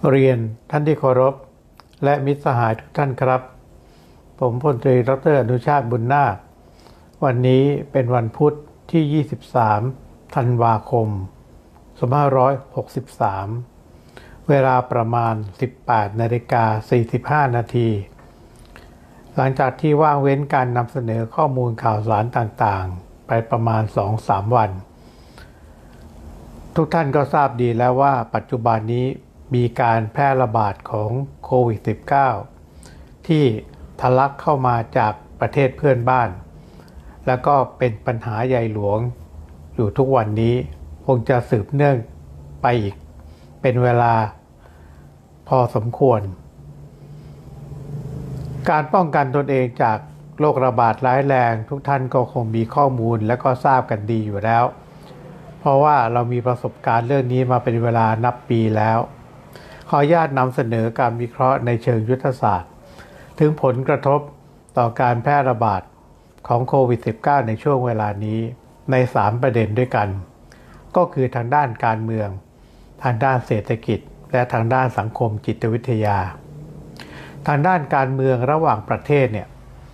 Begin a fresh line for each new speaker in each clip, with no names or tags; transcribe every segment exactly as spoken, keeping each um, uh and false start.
เรียนท่านที่เคารพและมิตรสหายทุกท่านครับผมพลตรีดรอนุชาติบุญนาควันนี้เป็นวันพุธที่ยี่สิบสามธันวาคมสองพันห้าร้อยหกสิบสามเวลาประมาณ สิบแปดนาฬิกาสี่สิบห้านาทีหลังจากที่ว่างเว้นการนำเสนอข้อมูลข่าวสารต่างๆไปประมาณ สองถึงสาม วันทุกท่านก็ทราบดีแล้วว่าปัจจุบันนี้มีการแพร่ระบาดของโควิด สิบเก้า ที่ทะลักเข้ามาจากประเทศเพื่อนบ้านแล้วก็เป็นปัญหาใหญ่หลวงอยู่ทุกวันนี้คงจะสืบเนื่องไปอีกเป็นเวลาพอสมควรการป้องกันตนเองจากโรคระบาดร้ายแรงทุกท่านก็คงมีข้อมูลและก็ทราบกันดีอยู่แล้วเพราะว่าเรามีประสบการณ์เรื่องนี้มาเป็นเวลานับปีแล้วขออนุญาตนำเสนอการวิเคราะห์ในเชิงยุทธศาสตร์ถึงผลกระทบต่อการแพร่ระบาดของโควิด สิบเก้า ในช่วงเวลานี้ในสามประเด็นด้วยกันก็คือทางด้านการเมืองทางด้านเศรษฐกิจและทางด้านสังคมจิตวิทยาทางด้านการเมืองระหว่างประเทศเนี่ย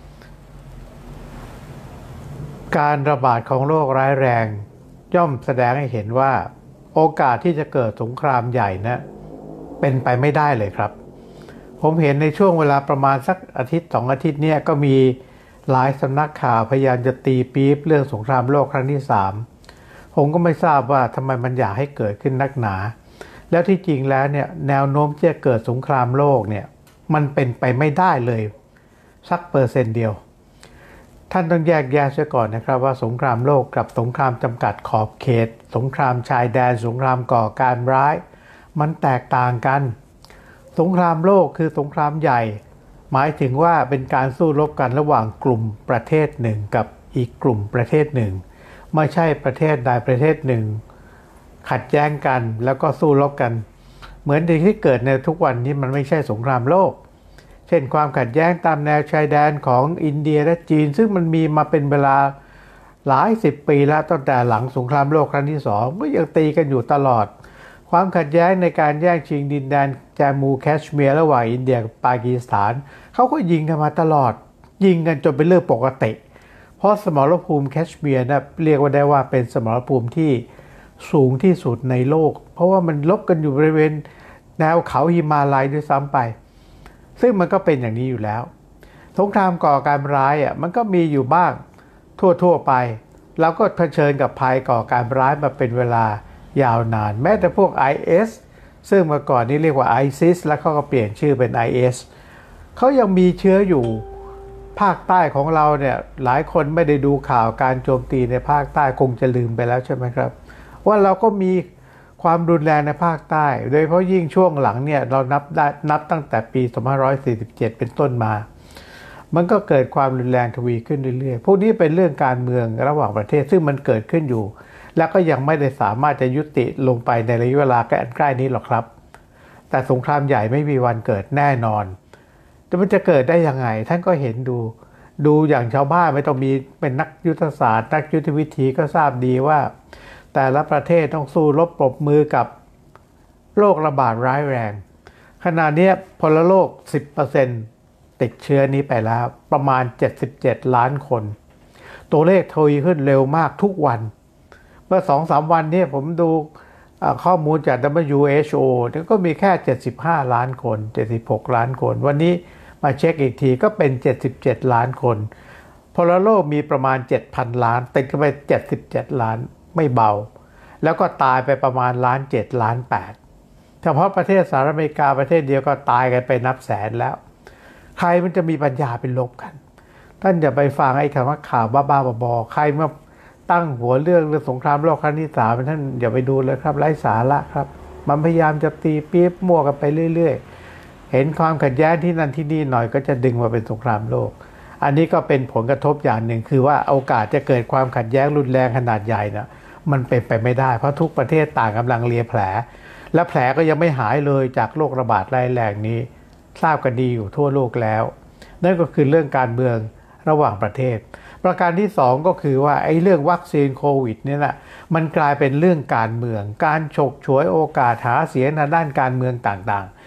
การระบาดของโรคร้ายแรงย่อมแสดงให้เห็นว่าโอกาสที่จะเกิดสงครามใหญ่นะเป็นไปไม่ได้เลยครับผมเห็นในช่วงเวลาประมาณสักอาทิตย์สองอาทิตย์เนี่ยก็มีหลายสำนักข่าวพยายามจะตีปี๊บเรื่องสงครามโลกครั้งที่สามผมก็ไม่ทราบว่าทำไมมันอยากให้เกิดขึ้นนักหนาแล้วที่จริงแล้วเนี่ยแนวโน้มที่จะเกิดสงครามโลกเนี่ยมันเป็นไปไม่ได้เลยสักเปอร์เซ็นต์เดียวท่านต้องแยกแยะเสียก่อนนะครับว่าสงครามโลกกับสงครามจำกัดขอบเขตสงครามชายแดนสงครามก่อการร้ายมันแตกต่างกันสงครามโลกคือสงครามใหญ่หมายถึงว่าเป็นการสู้รบกันระหว่างกลุ่มประเทศหนึ่งกับอีกกลุ่มประเทศหนึ่งไม่ใช่ประเทศใดประเทศหนึ่งขัดแย้งกันแล้วก็สู้รบกันเหมือนที่เกิดในทุกวันนี้มันไม่ใช่สงครามโลกเช่นความขัดแย้งตามแนวชายแดนของอินเดียและจีนซึ่งมันมีมาเป็นเวลาหลายสิบปีแล้วตั้งแต่หลังสงครามโลกครั้งที่สองก็ยังตีกันอยู่ตลอดความขัดแย้งในการแย่งชิงดินแดนแจมูแคชเมียร์ระหว่างอินเดียกับปากีสถานเขาก็ยิงกันมาตลอดยิงกันจนเป็นเรื่องปกติเพราะสมรภูมิแคชเมียร์นะเรียกว่าได้ว่าเป็นสมรภูมิที่สูงที่สุดในโลกเพราะว่ามันลบกันอยู่บริเวณแนวเขาหิมาลัยด้วยซ้ำไปซึ่งมันก็เป็นอย่างนี้อยู่แล้วสงครามก่อการร้ายอ่ะมันก็มีอยู่บ้างทั่วๆไปแล้วก็เผชิญกับภัยก่อการร้ายมาเป็นเวลายาวนานแม้แต่พวก ไอ เอส ซึ่งเมื่อก่อนนี้เรียกว่า ไอซิส แล้วเขาก็เปลี่ยนชื่อเป็น ไอ เอส เขายังมีเชื้ออยู่ภาคใต้ของเราเนี่ยหลายคนไม่ได้ดูข่าวการโจมตีในภาคใต้คงจะลืมไปแล้วใช่ไหมครับว่าเราก็มีความรุนแรงในภาคใต้โดยเฉพาะยิ่งช่วงหลังเนี่ยเรานับได้นับตั้งแต่ปีสองพันห้าร้อยสี่สิบเจ็ดเป็นต้นมามันก็เกิดความรุนแรงทวีขึ้นเรื่อยๆพวกนี้เป็นเรื่องการเมืองระหว่างประเทศซึ่งมันเกิดขึ้นอยู่แล้วก็ยังไม่ได้สามารถจะยุติลงไปในระยะเวลาใกล้นี้หรอกครับแต่สงครามใหญ่ไม่มีวันเกิดแน่นอนแต่มันจะเกิดได้ยังไงท่านก็เห็นดูดูอย่างชาวบ้านไม่ต้องมีเป็นนักยุทธศาสตร์นักยุทธวิธีก็ทราบดีว่าแต่ละประเทศต้องสู้รบปรบมือกับโรคระบาดร้ายแรงขณะนี้พลโลก สิบเปอร์เซ็นต์ ติดเชื้อนี้ไปแล้วประมาณเจ็ดสิบเจ็ดล้านคนตัวเลขทวีขึ้นเร็วมากทุกวันเมื่อ สองถึงสาม วันนี้ผมดูข้อมูลจาก ดับเบิลยู เอช โอ เนี่ยก็มีแค่เจ็ดสิบห้าล้านคนเจ็ดสิบหกล้านคนวันนี้มาเช็คอีกทีก็เป็นเจ็ดสิบเจ็ดล้านคนพลโลกมีประมาณ เจ็ดพัน ล้านติดกันไปเจ็ดสิบเจ็ดล้านไม่เบาแล้วก็ตายไปประมาณล้านเจ็ดล้านแปดเฉพาะประเทศสหรัฐอเมริกาประเทศเดียวก็ตายกันไปนับแสนแล้วใครมันจะมีปัญญาเป็นลบกันท่านอย่าไปฟังไอ้คำว่าข่าวบ้าๆบอๆใครมาตั้งหัวเรื่องเรื่องสงครามโลกครั้งที่สามท่านอย่าไปดูเลยครับไร้สาระครับมันพยายามจะตีปี๊บมั่วกันไปเรื่อยๆเห็นความขัดแย้งที่นั่นที่นี่หน่อยก็จะดึงมาเป็นสงครามโลกอันนี้ก็เป็นผลกระทบอย่างหนึ่งคือว่าโอกาสจะเกิดความขัดแย้งรุนแรงขนาดใหญ่นะมันเป็นไปไม่ได้เพราะทุกประเทศต่างกำลังเลียแผลและแผลก็ยังไม่หายเลยจากโรคระบาดร้ายแรงนี้ทราบกันดีอยู่ทั่วโลกแล้วนั่นก็คือเรื่องการเมืองระหว่างประเทศประการที่สองก็คือว่าไอ้เรื่องวัคซีนโควิดนี่แหละมันกลายเป็นเรื่องการเมืองการฉกฉวยโอกาสหาเสียงในด้านการเมืองต่างๆ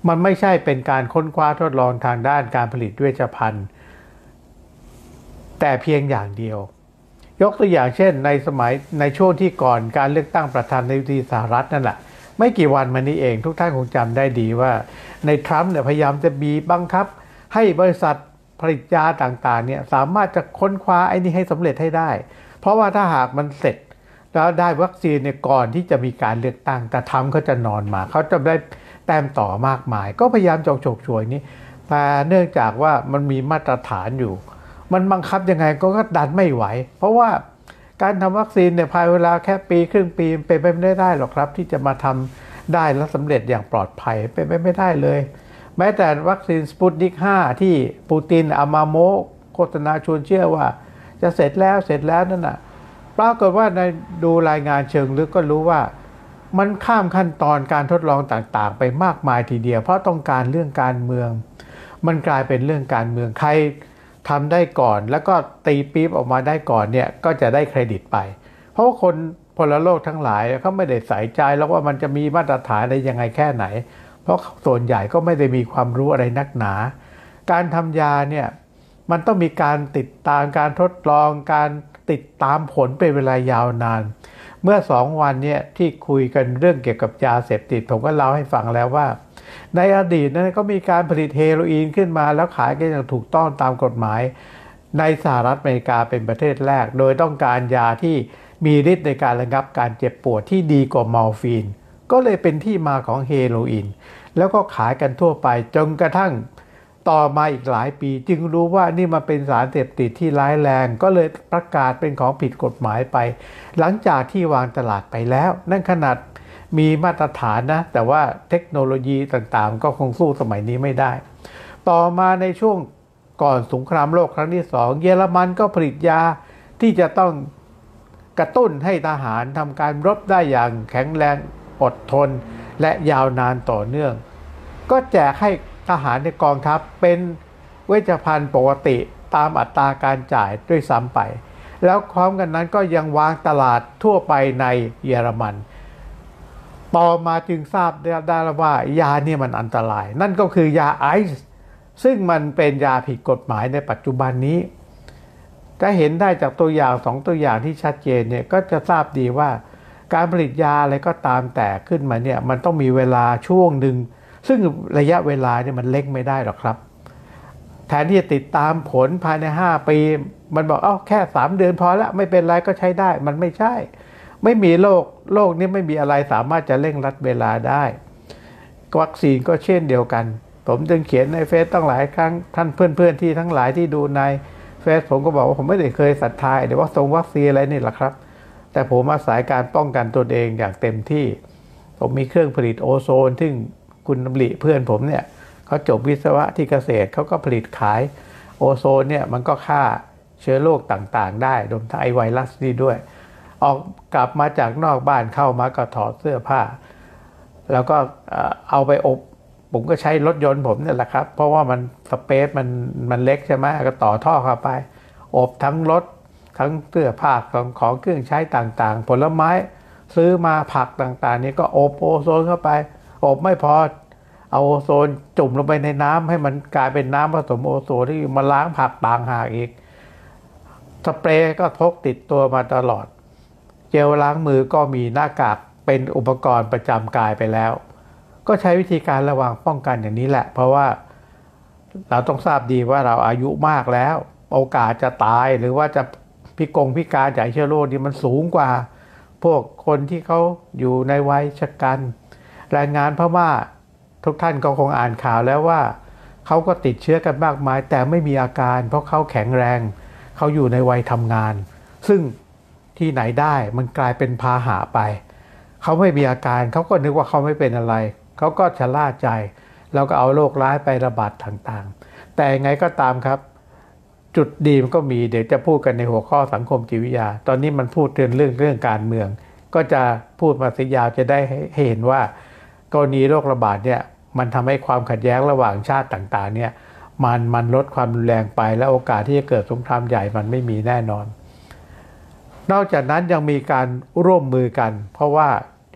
มันไม่ใช่เป็นการค้นคว้าทดลองทางด้านการผลิตเวชภัณฑ์แต่เพียงอย่างเดียวยกตัวอย่างเช่นในสมัยในช่วงที่ก่อนการเลือกตั้งประธานาธิบดีสหรัฐนั่นแหละไม่กี่วันมานี้เองทุกท่านคงจำได้ดีว่าในทรัมป์เนี่ยพยายามจะบีบบังคับให้บริษัทผลิตยาต่างๆเนี่ยสามารถจะค้นคว้าไอ้นี่ให้สำเร็จให้ได้เพราะว่าถ้าหากมันเสร็จแล้วได้วัคซีนเนี่ยก่อนที่จะมีการเลือกตั้งแต่ทรัมป์เขาจะนอนมาเขาจะได้แต้มต่อมากมายก็พยายามจกฉกฉวยนี้แต่เนื่องจากว่ามันมีมาตรฐานอยู่มันบังคับยังไงก็ดันไม่ไหวเพราะว่าการทำวัคซีนเนี่ยภายเวลาแค่ปีครึ่งปีเป็นไปไม่ได้หรอกครับที่จะมาทำได้และสำเร็จอย่างปลอดภัยเป็นไปไม่ได้เลยแม้แต่วัคซีนสปุตนิกห้าที่ปูตินเอามาโม้โฆษณาชวนเชื่อว่าจะเสร็จแล้วเสร็จแล้วนั่นน่ะปรากฏว่าในดูรายงานเชิงลึกก็รู้ว่ามันข้ามขั้นตอนการทดลองต่างๆไปมากมายทีเดียวเพราะต้องการเรื่องการเมืองมันกลายเป็นเรื่องการเมืองใครทำได้ก่อนแล้วก็ตีปี๊บออกมาได้ก่อนเนี่ยก็จะได้เครดิตไปเพราะว่าคนพลโลกทั้งหลายเขาไม่ได้ใส่ใจแล้วว่ามันจะมีมาตรฐานอะไรยังไงแค่ไหนเพราะส่วนใหญ่ก็ไม่ได้มีความรู้อะไรนักหนาการทำยาเนี่ยมันต้องมีการติดตามการทดลองการติดตามผลเป็นเวลายาวนานเมื่อสองวันเนี่ยที่คุยกันเรื่องเกี่ยวกับยาเสพติดผมก็เล่าให้ฟังแล้วว่าในอดีตนั้นก็มีการผลิตเฮโรอีนขึ้นมาแล้วขายกันอย่างถูกต้องตามกฎหมายในสหรัฐอเมริกาเป็นประเทศแรกโดยต้องการยาที่มีฤทธิ์ในการระงับการเจ็บปวดที่ดีกว่ามอร์ฟีนก็เลยเป็นที่มาของเฮโรอีนแล้วก็ขายกันทั่วไปจนกระทั่งต่อมาอีกหลายปีจึงรู้ว่านี่มันเป็นสารเสพติดที่ร้ายแรงก็เลยประกาศเป็นของผิดกฎหมายไปหลังจากที่วางตลาดไปแล้วนั่นขนาดมีมาตรฐานนะแต่ว่าเทคโนโลยีต่างๆก็คงสู้สมัยนี้ไม่ได้ต่อมาในช่วงก่อนสงครามโลกครั้งที่สองเยอรมันก็ผลิตยาที่จะต้องกระตุ้นให้ทหารทำการรบได้อย่างแข็งแรงอดทนและยาวนานต่อเนื่องก็แจกให้ทหารในกองทัพเป็นเวชภัณฑ์ปกติตามอัตราการจ่ายด้วยซ้ำไปแล้วพร้อมกันนั้นก็ยังวางตลาดทั่วไปในเยอรมันต่อมาจึงทราบได้ว่ายาเนี่ยมันอันตรายนั่นก็คือยาไอซ์ซึ่งมันเป็นยาผิดกฎหมายในปัจจุบันนี้จะเห็นได้จากตัวอย่างสองตัวอย่างที่ชัดเจนเนี่ยก็จะทราบดีว่าการผลิตยาอะไรก็ตามแต่ขึ้นมาเนี่ยมันต้องมีเวลาช่วงหนึ่งซึ่งระยะเวลาเนี่ยมันเล็กไม่ได้หรอกครับแทนที่จะติดตามผลภายในห้าปีมันบอกเอ้าแค่สามเดือนพอละไม่เป็นไรก็ใช้ได้มันไม่ใช่ไม่มีโรคโรคนี้ไม่มีอะไรสามารถจะเร่งรัดเวลาได้วัคซีนก็เช่นเดียวกันผมจึงเขียนในเฟซตั้งหลายครั้งท่านเพื่อนๆที่ทั้งหลายที่ดูในเฟซผมก็บอกว่าผมไม่ได้เคยศรัทธาเดี๋ยวว่าทรงวัคซีนอะไรนี่แหละครับแต่ผมอาศัยการป้องกันตนเองอย่างเต็มที่ผมมีเครื่องผลิตโอโซนซึ่งคุณดำริเพื่อนผมเนี่ยเขาจบวิศวะที่เกษตรเขาก็ผลิตขายโอโซนเนี่ยมันก็ฆ่าเชื้อโรคต่างๆได้รวมทั้งไอไวรัสนี่ด้วยออกกลับมาจากนอกบ้านเข้ามาก็ถอดเสื้อผ้าแล้วก็เอาไปอบผมก็ใช้รถยนต์ผมเนี่ยแหละครับเพราะว่ามันสเปซมันมันเล็กใช่ไหมก็ต่อท่อเข้าไปอบทั้งรถทั้งเสื้อผ้าของของเครื่องใช้ต่างๆผลไม้ซื้อมาผักต่างๆนี่ก็อบโอโซนเข้าไปอบไม่พอเอาโอโซนจุ่มลงไปในน้ำให้มันกลายเป็นน้ำผสมโอโซนที่มาล้างผักต่างหากอีกสเปรย์ก็พกติดตัวมาตลอดเจลล้างมือก็มีหน้ากากเป็นอุปกรณ์ประจำกายไปแล้วก็ใช้วิธีการระวังป้องกันอย่างนี้แหละเพราะว่าเราต้องทราบดีว่าเราอายุมากแล้วโอกาสจะตายหรือว่าจะพิกงพิการจากเชื้อโรคนี่มันสูงกว่าพวกคนที่เขาอยู่ในวัยชราแรงงานพม่าทุกท่านก็คงอ่านข่าวแล้วว่าเขาก็ติดเชื้อกันมากมายแต่ไม่มีอาการเพราะเขาแข็งแรงเขาอยู่ในวัยทำงานซึ่งที่ไหนได้มันกลายเป็นพาหะไปเขาไม่มีอาการเขาก็นึกว่าเขาไม่เป็นอะไรเขาก็ชะล่าใจแล้วก็เอาโรคร้ายไประบาดต่างๆแต่ไงก็ตามครับจุดดีมันก็มีเดี๋ยวจะพูดกันในหัวข้อสังคมจิตวิทยาตอนนี้มันพูดเรื่องเรื่องเรื่องการเมืองก็จะพูดมาสิยาวจะได้ให้เห็นว่ากรณีโรคระบาดเนี่ยมันทำให้ความขัดแย้งระหว่างชาติต่างๆเนี่ยมันมันลดความรุนแรงไปและโอกาสที่จะเกิดสงครามใหญ่มันไม่มีแน่นอนนอกจากนั้นยังมีการร่วมมือกันเพราะว่า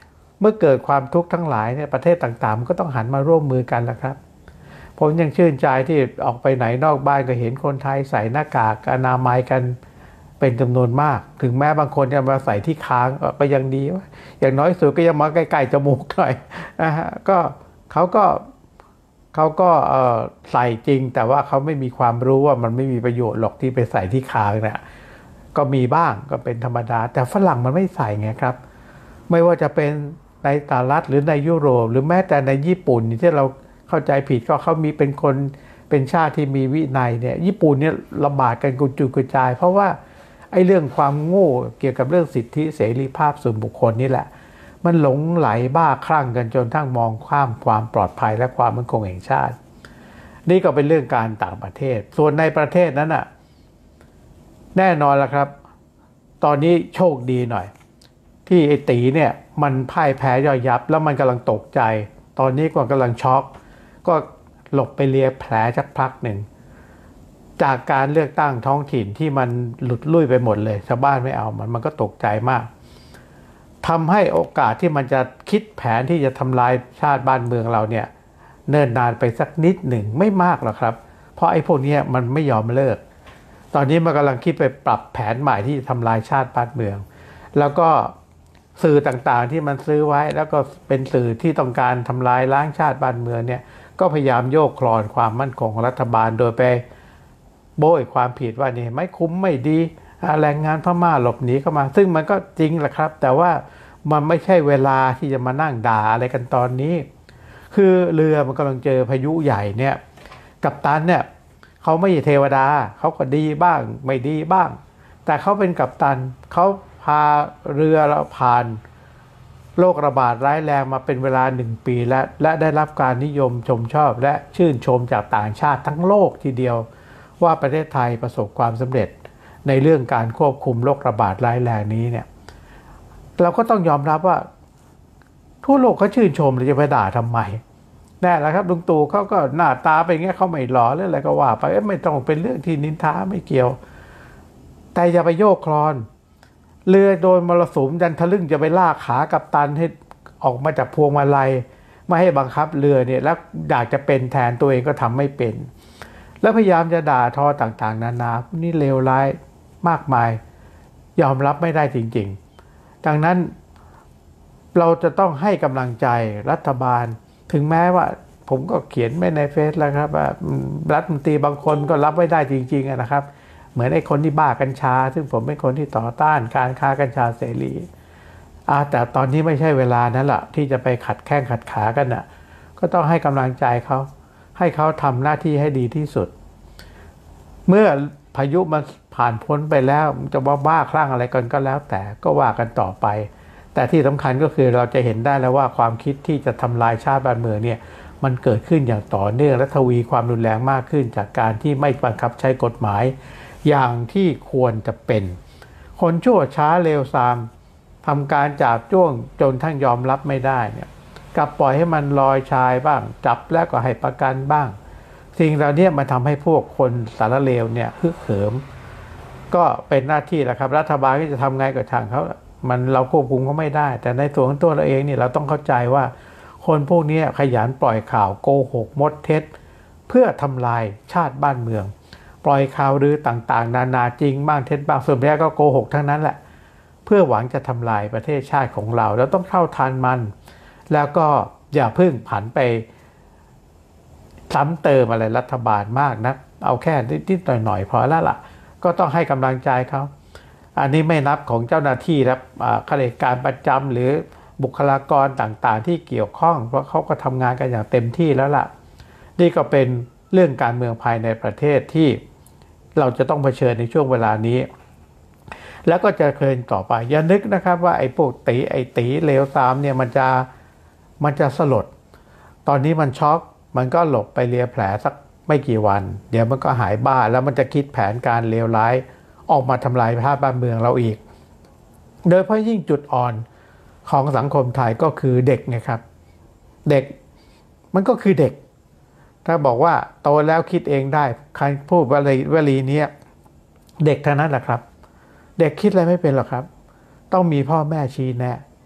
เมื่อเกิดความทุกข์ทั้งหลายเนี่ยประเทศต่างๆมันก็ต้องหันมาร่วมมือกันแล้วครับผมยังชื่นใจที่ออกไปไหนนอกบ้านก็เห็นคนไทยใส่หน้ากากอนามัยกันเป็นจำนวนมากถึงแม้บางคนจะมาใส่ที่ค้างก็ยังดีอย่างน้อยสุดก็ยังมาใกล้ๆจมูกหน่อยนะฮะก็เขาก็เขาก็ใส่จริงแต่ว่าเขาไม่มีความรู้ว่ามันไม่มีประโยชน์หรอกที่ไปใส่ที่ค้างเนี่ยก็มีบ้างก็เป็นธรรมดาแต่ฝรั่งมันไม่ใส่ไงครับไม่ว่าจะเป็นในสหรัฐหรือในยุโรปหรือแม้แต่ในญี่ปุ่นที่เราเข้าใจผิดก็เขามีเป็นคนเป็นชาติที่มีวินัยเนี่ยญี่ปุ่นเนี่ยระบาดกันกระจุยกระจายเพราะว่าไอ้เรื่องความโง่เกี่ยวกับเรื่องสิทธิเสรีภาพส่วนบุคคลนี่แหละมันหลงไหลบ้าคลั่งกันจนทั้งมองข้ามความปลอดภัยและความมั่นคงแห่งชาตินี่ก็เป็นเรื่องการต่างประเทศส่วนในประเทศนั้นน่ะแน่นอนละครับตอนนี้โชคดีหน่อยที่ไอ้ตีเนี่ยมันพ่ายแพ้ย่อยยับแล้วมันกำลังตกใจตอนนี้ก็กำลังช็อกก็หลบไปเลียแผลสักพักหนึ่งจากการเลือกตั้งท้องถิ่นที่มันหลุดลุ่ยไปหมดเลยชาวบ้านไม่เอามันมันก็ตกใจมากทำให้โอกาสที่มันจะคิดแผนที่จะทำลายชาติบ้านเมืองเราเนี่ยเนิ่นนานไปสักนิดหนึ่งไม่มากหรอกครับเพราะไอ้พวกนี้มันไม่ยอมเลิกตอนนี้มันกำลังคิดไปปรับแผนใหม่ที่จะทำลายชาติบ้านเมืองแล้วก็สื่อต่างๆที่มันซื้อไว้แล้วก็เป็นสื่อที่ต้องการทำลายล้างชาติบ้านเมืองเนี่ยก็พยายามโยกคลอนความมั่นคงของรัฐบาลโดยไปโบยความผิดว่านี่ไม่คุ้มไม่ดีแรงงานพม่าหลบหนีเข้ามาซึ่งมันก็จริงแหละครับแต่ว่ามันไม่ใช่เวลาที่จะมานั่งด่าอะไรกันตอนนี้คือเรือมันกำลังเจอพายุใหญ่เนี่ยกัปตันเนี่ยเขาไม่ใช่เทวดาเขาก็ดีบ้างไม่ดีบ้างแต่เขาเป็นกัปตันเขาพาเรือเราผ่านโรคระบาดร้ายแรงมาเป็นเวลาหนึ่งปีและและได้รับการนิยมชมชอบและชื่นชมจากต่างชาติทั้งโลกทีเดียวว่าประเทศไทยประสบความสำเร็จในเรื่องการควบคุมโรคระบาดร้ายแรงนี้เนี่ยเราก็ต้องยอมรับว่าทั่วโลกเขาชื่นชมเลยจะไปด่าทำไมแน่แล้วครับลุงตู่เขาก็หน้าตาเป็นอย่างเงี้ยเขาไม่หล่อหรืออะไรก็ว่าไปไม่ต้องเป็นเรื่องที่นินทาไม่เกี่ยวแต่อย่าไปโยกคลอนเรือโดนมรสุมดันทะลึ่งจะไปลากขากัปตันให้ออกมาจากพวงมาลัยไม่ให้บังคับเรือเนี่ยแล้วอยากจะเป็นแทนตัวเองก็ทำไม่เป็นแล้วพยายามจะด่าทอต่างๆนานานี่เลวร้ายมากมายยอมรับไม่ได้จริงๆดังนั้นเราจะต้องให้กำลังใจรัฐบาลถึงแม้ว่าผมก็เขียนไว้ในเฟซแล้วครับว่ารัฐมนตรีบางคนก็รับไม่ได้จริงๆนะครับเหมือนไอ้คนที่บ้ากัญชาซึ่งผมเป็นคนที่ต่อต้านการค้ากัญชาเสรีอ่าแต่ตอนนี้ไม่ใช่เวลานั้นแหละที่จะไปขัดแข้งขัดขากันน่ะก็ต้องให้กำลังใจเขาให้เขาทำหน้าที่ให้ดีที่สุดเมื่อพายุมันผ่านพ้นไปแล้วจะว่าบ้าคลั่งอะไรกันก็แล้วแต่ก็ว่ากันต่อไปแต่ที่สำคัญก็คือเราจะเห็นได้แล้วว่าความคิดที่จะทำลายชาติบ้านเมืองเนี่ยมันเกิดขึ้นอย่างต่อเนื่องและทวีความรุนแรงมากขึ้นจากการที่ไม่บังคับใช้กฎหมายอย่างที่ควรจะเป็นคนชั่วช้าเลวทรามทำการจับจ้วงจนทั้งยอมรับไม่ได้เนี่ยกลับปล่อยให้มันลอยชายบ้างจับแล้วก็ให้ประกันบ้างสิ่งเหล่านี้มันทำให้พวกคนสารเลวเนี่ยฮึกเหิมก็เป็นหน้าที่แหละครับรัฐบาลที่จะทำไงกับทางเขามันเราควบคุมเขาไม่ได้แต่ในส่วนของตัวเราเองนี่เราต้องเข้าใจว่าคนพวกนี้ขยันปล่อยข่าวโกหกมดเท็จเพื่อทำลายชาติบ้านเมืองปล่อยข่าวลือต่างๆนานาจริงบ้างเท็จบ้างส่วนใหญ่ก็โกหกทั้งนั้นแหละเพื่อหวังจะทำลายประเทศชาติของเราเราต้องเข้าทันมันแล้วก็อย่าเพิ่งผันไปซ้ำเติมอะไรรัฐบาลมากนะเอาแค่นิดๆหน่อยๆพอแล้วล่ะก็ต้องให้กำลังใจเขาอันนี้ไม่นับของเจ้าหน้าที่และข้าราชการประจำหรือบุคลากรต่างๆที่เกี่ยวข้องเพราะเขาก็ทำงานกันอย่างเต็มที่แล้วล่ะนี่ก็เป็นเรื่องการเมืองภายในประเทศที่เราจะต้องเผชิญในช่วงเวลานี้แล้วก็จะเคลื่อนต่อไปอย่านึกนะครับว่าไอ้พวกตีไอ้ตีเลวตามเนี่ยมันจะมันจะสลดตอนนี้มันช็อกมันก็หลบไปเลียแผลสักไม่กี่วันเดี๋ยวมันก็หายบ้าแล้วมันจะคิดแผนการเลวร้ายออกมาทำลายชาติบ้านเมืองเราอีกโดยเฉพาะยิ่งจุดอ่อนของสังคมไทยก็คือเด็กไงครับเด็กมันก็คือเด็กถ้าบอกว่าโตแล้วคิดเองได้ใครพูดวลีวลีนี้เด็กเท่านั้นแหละครับเด็กคิดอะไรไม่เป็นหรอกครับต้องมีพ่อแม่ชี้แนะแต่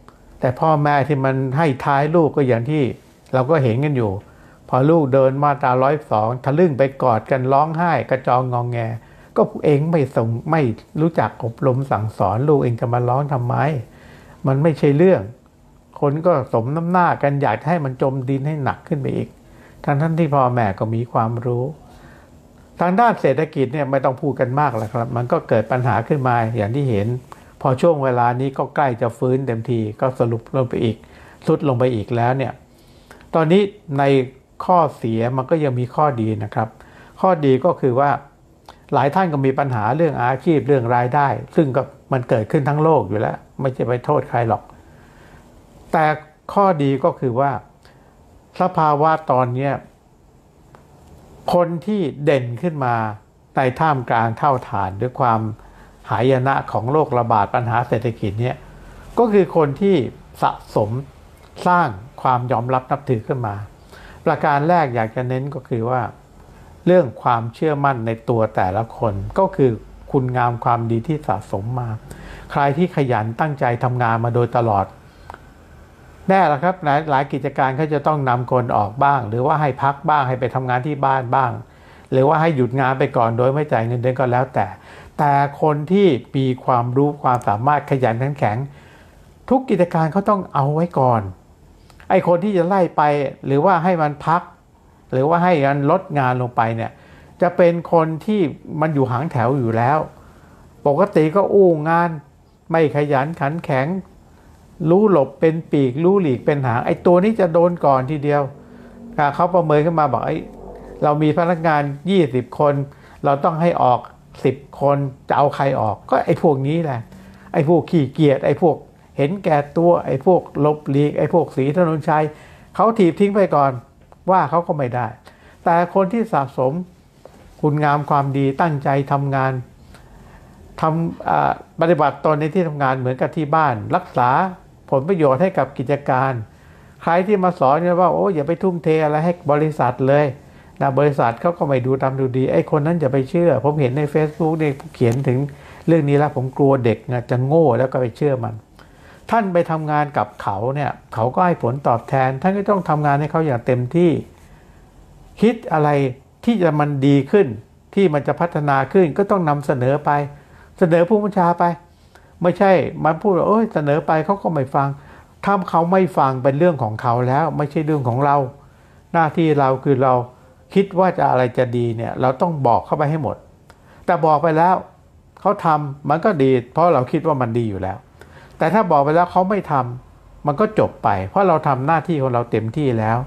แต่พ่อแม่ที่มันให้ท้ายลูกก็อย่างที่เราก็เห็นกันอยู่พอลูกเดินมาตราร้อยสองทะลึ่งไปกอดกันร้องไห้กระจองงองแงก็เองไม่ส่งไม่รู้จักอบรมสั่งสอนลูกเองจะมาร้องทำไมมันไม่ใช่เรื่องคนก็สมน้ำหน้ากันอยากให้มันจมดินให้หนักขึ้นไปอีกทั้งท่านที่พ่อแม่ก็มีความรู้ทางด้านเศรษฐกิจเนี่ยไม่ต้องพูดกันมากแล้วครับมันก็เกิดปัญหาขึ้นมาอย่างที่เห็นพอช่วงเวลานี้ก็ใกล้จะฟื้นเต็มทีก็สรุปลงไปอีกสุดลงไปอีกแล้วเนี่ยตอนนี้ในข้อเสียมันก็ยังมีข้อดีนะครับข้อดีก็คือว่าหลายท่านก็มีปัญหาเรื่องอาชีพเรื่องรายได้ซึ่งก็มันเกิดขึ้นทั้งโลกอยู่แล้วไม่ใช่ไปโทษใครหรอกแต่ข้อดีก็คือว่าสภาวะตอนนี้คนที่เด่นขึ้นมาในท่ามกลางเท่าฐานด้วยความหายนะของโรคระบาดปัญหาเศรษฐกิจเนี่ยก็คือคนที่สะสมสร้างความยอมรับนับถือขึ้นมาประการแรกอยากจะเน้นก็คือว่าเรื่องความเชื่อมั่นในตัวแต่ละคนก็คือคุณงามความดีที่สะสมมาใครที่ขยันตั้งใจทำงานมาโดยตลอดแน่ละครับหลายหลายกิจการเขาจะต้องนำคนออกบ้างหรือว่าให้พักบ้างให้ไปทำงานที่บ้านบ้างหรือว่าให้หยุดงานไปก่อนโดยไม่จ่ายเงินเดือนก็แล้วแต่แต่คนที่มีความรู้ความสามารถขยันขันแข็งทุกกิจการเขาต้องเอาไว้ก่อนไอ้คนที่จะไล่ไปหรือว่าให้มันพักหรือว่าให้มันลดงานลงไปเนี่ยจะเป็นคนที่มันอยู่หางแถวอยู่แล้วปกติก็อู้งานไม่ขยันขันแข็งรู้หลบเป็นปีกรู้หลีกเป็นหางไอ้ตัวนี้จะโดนก่อนทีเดียวเขาประเมินขึ้นมาบอกไอ้เรามีพนักงานยี่สิบคนเราต้องให้ออกสิบคนจะเอาใครออกก็ไอ้พวกนี้แหละไอ้พวกขี้เกียจไอ้พวกเห็นแก่ตัวไอ้พวกลบหลีกไอ้พวกศรีถนนชัยเขาถีบทิ้งไปก่อนว่าเขาก็ไม่ได้แต่คนที่สะสมคุณงามความดีตั้งใจทำงานทำปฏิบัติตนในที่ทำงานเหมือนกับที่บ้านรักษาผลประโยชน์ให้กับกิจการใครที่มาสอนเนี่ยว่าโอ้อย่าไปทุ่มเทอะไรให้บริษัทเลยนะบริษัทเขาก็ไม่ดูตามดูดีไอ้คนนั้นอย่าไปเชื่อผมเห็นใน Facebook เนี่ยเขียนถึงเรื่องนี้แล้วผมกลัวเด็กนะจะโง่แล้วก็ไปเชื่อมันท่านไปทำงานกับเขาเนี่ยเขาก็ให้ผลตอบแทนท่านก็ต้องทำงานให้เขาอย่างเต็มที่คิดอะไรที่จะมันดีขึ้นที่มันจะพัฒนาขึ้นก็ต้องนำเสนอไปเสนอผู้บัญชาไปไม่ใช่มันพูดว่าเอ้ยเสนอไปเขาก็ไม่ฟังถ้าเขาไม่ฟังเป็นเรื่องของเขาแล้วไม่ใช่เรื่องของเราหน้าที่เราคือเราคิดว่าจะอะไรจะดีเนี่ยเราต้องบอกเข้าไปให้หมดแต่บอกไปแล้วเขาทำมันก็ดีเพราะเราคิดว่ามันดีอยู่แล้วแต่ถ้าบอกไปแล้วเขาไม่ทำมันก็จบไปเพราะเราทำหน้าที่ของเราเต็มที่แล้ว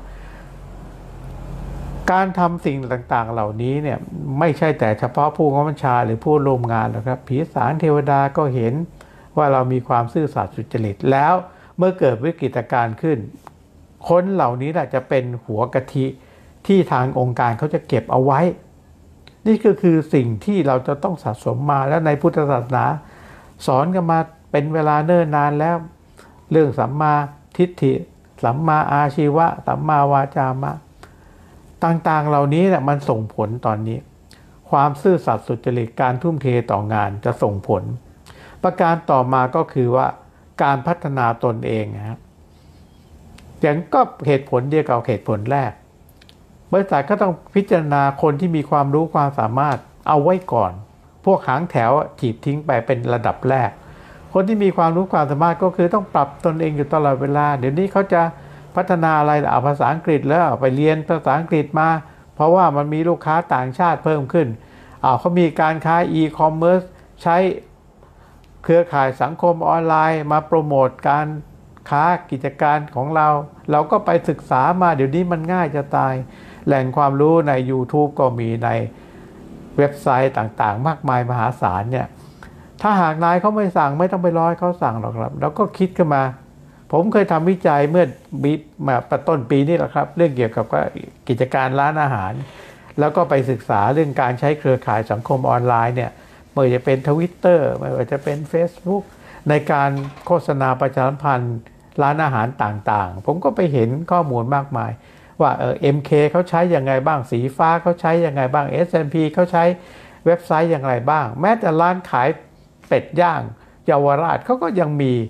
การทำสิ่งต่างๆเหล่านี้เนี่ยไม่ใช่แต่เฉพาะผู้บัญชาหรือผู้ร่วมงานนะครับผีสางเทวดาก็เห็นว่าเรามีความซื่อสัตย์สุจริตแล้วเมื่อเกิดวิกฤตการณ์ขึ้นคนเหล่านี้แหละจะเป็นหัวกะทิที่ทางองค์การเขาจะเก็บเอาไว้นี่ก็คือสิ่งที่เราจะต้องสะสมมาแล้วในพุทธศาสนาสอนกันมาเป็นเวลาเนิ่นนานแล้วเรื่องสัมมาทิฏฐิสัมมาอาชีวะสัมมาวาจามะต่างๆเหล่านี้เนี่ยมันส่งผลตอนนี้ความซื่อสัตย์สุจริตการทุ่มเทต่องานจะส่งผลประการต่อมาก็คือว่าการพัฒนาตนเองนะครับอย่างก็เหตุผลเดียวกับเหตุผลแรกบริษัทก็ต้องพิจารณาคนที่มีความรู้ความสามารถเอาไว้ก่อนพวกหางแถวถีบทิ้งไปเป็นระดับแรกคนที่มีความรู้ความสามารถก็คือต้องปรับตนเองอยู่ตลอดเวลาเดี๋ยวนี้เขาจะพัฒนาอะไรเอาภาษาอังกฤษแล้วไปเรียนภาษาอังกฤษมาเพราะว่ามันมีลูกค้าต่างชาติเพิ่มขึ้นเอาเขามีการค้าอีคอมเมิร์ซใช้เครือข่ายสังคมออนไลน์มาโปรโมทการค้ากิจการของเราเราก็ไปศึกษามาเดี๋ยวนี้มันง่ายจะตายแหล่งความรู้ใน YouTube ก็มีในเว็บไซต์ต่างๆมากมายมหาศาลเนี่ยถ้าหากนายเขาไม่สั่งไม่ต้องไปรอให้เขาสั่งหรอกครับแล้วก็คิดขึ้นมาผมเคยทำวิจัยเมื่อปีมาต้นปีนี้แหละครับเรื่องเกี่ยวกับกิจการร้านอาหารแล้วก็ไปศึกษาเรื่องการใช้เครือข่ายสังคมออนไลน์เนี่ยไม่ว่าจะเป็น Twitter ไม่ว่าจะเป็น Facebook ในการโฆษณาประชาสัมพันธ์ร้านอาหารต่างๆผมก็ไปเห็นข้อมูลมากมายว่าเออ เอ็ม เค เขาใช้ยังไงบ้างสีฟ้าเขาใช้ยังไงบ้าง เอส แอนด์ พี เขาใช้เว็บไซต์อย่างไรบ้างแม้แต่ร้านขายเป็ดย่างเยาวราชเขาก็ยังมี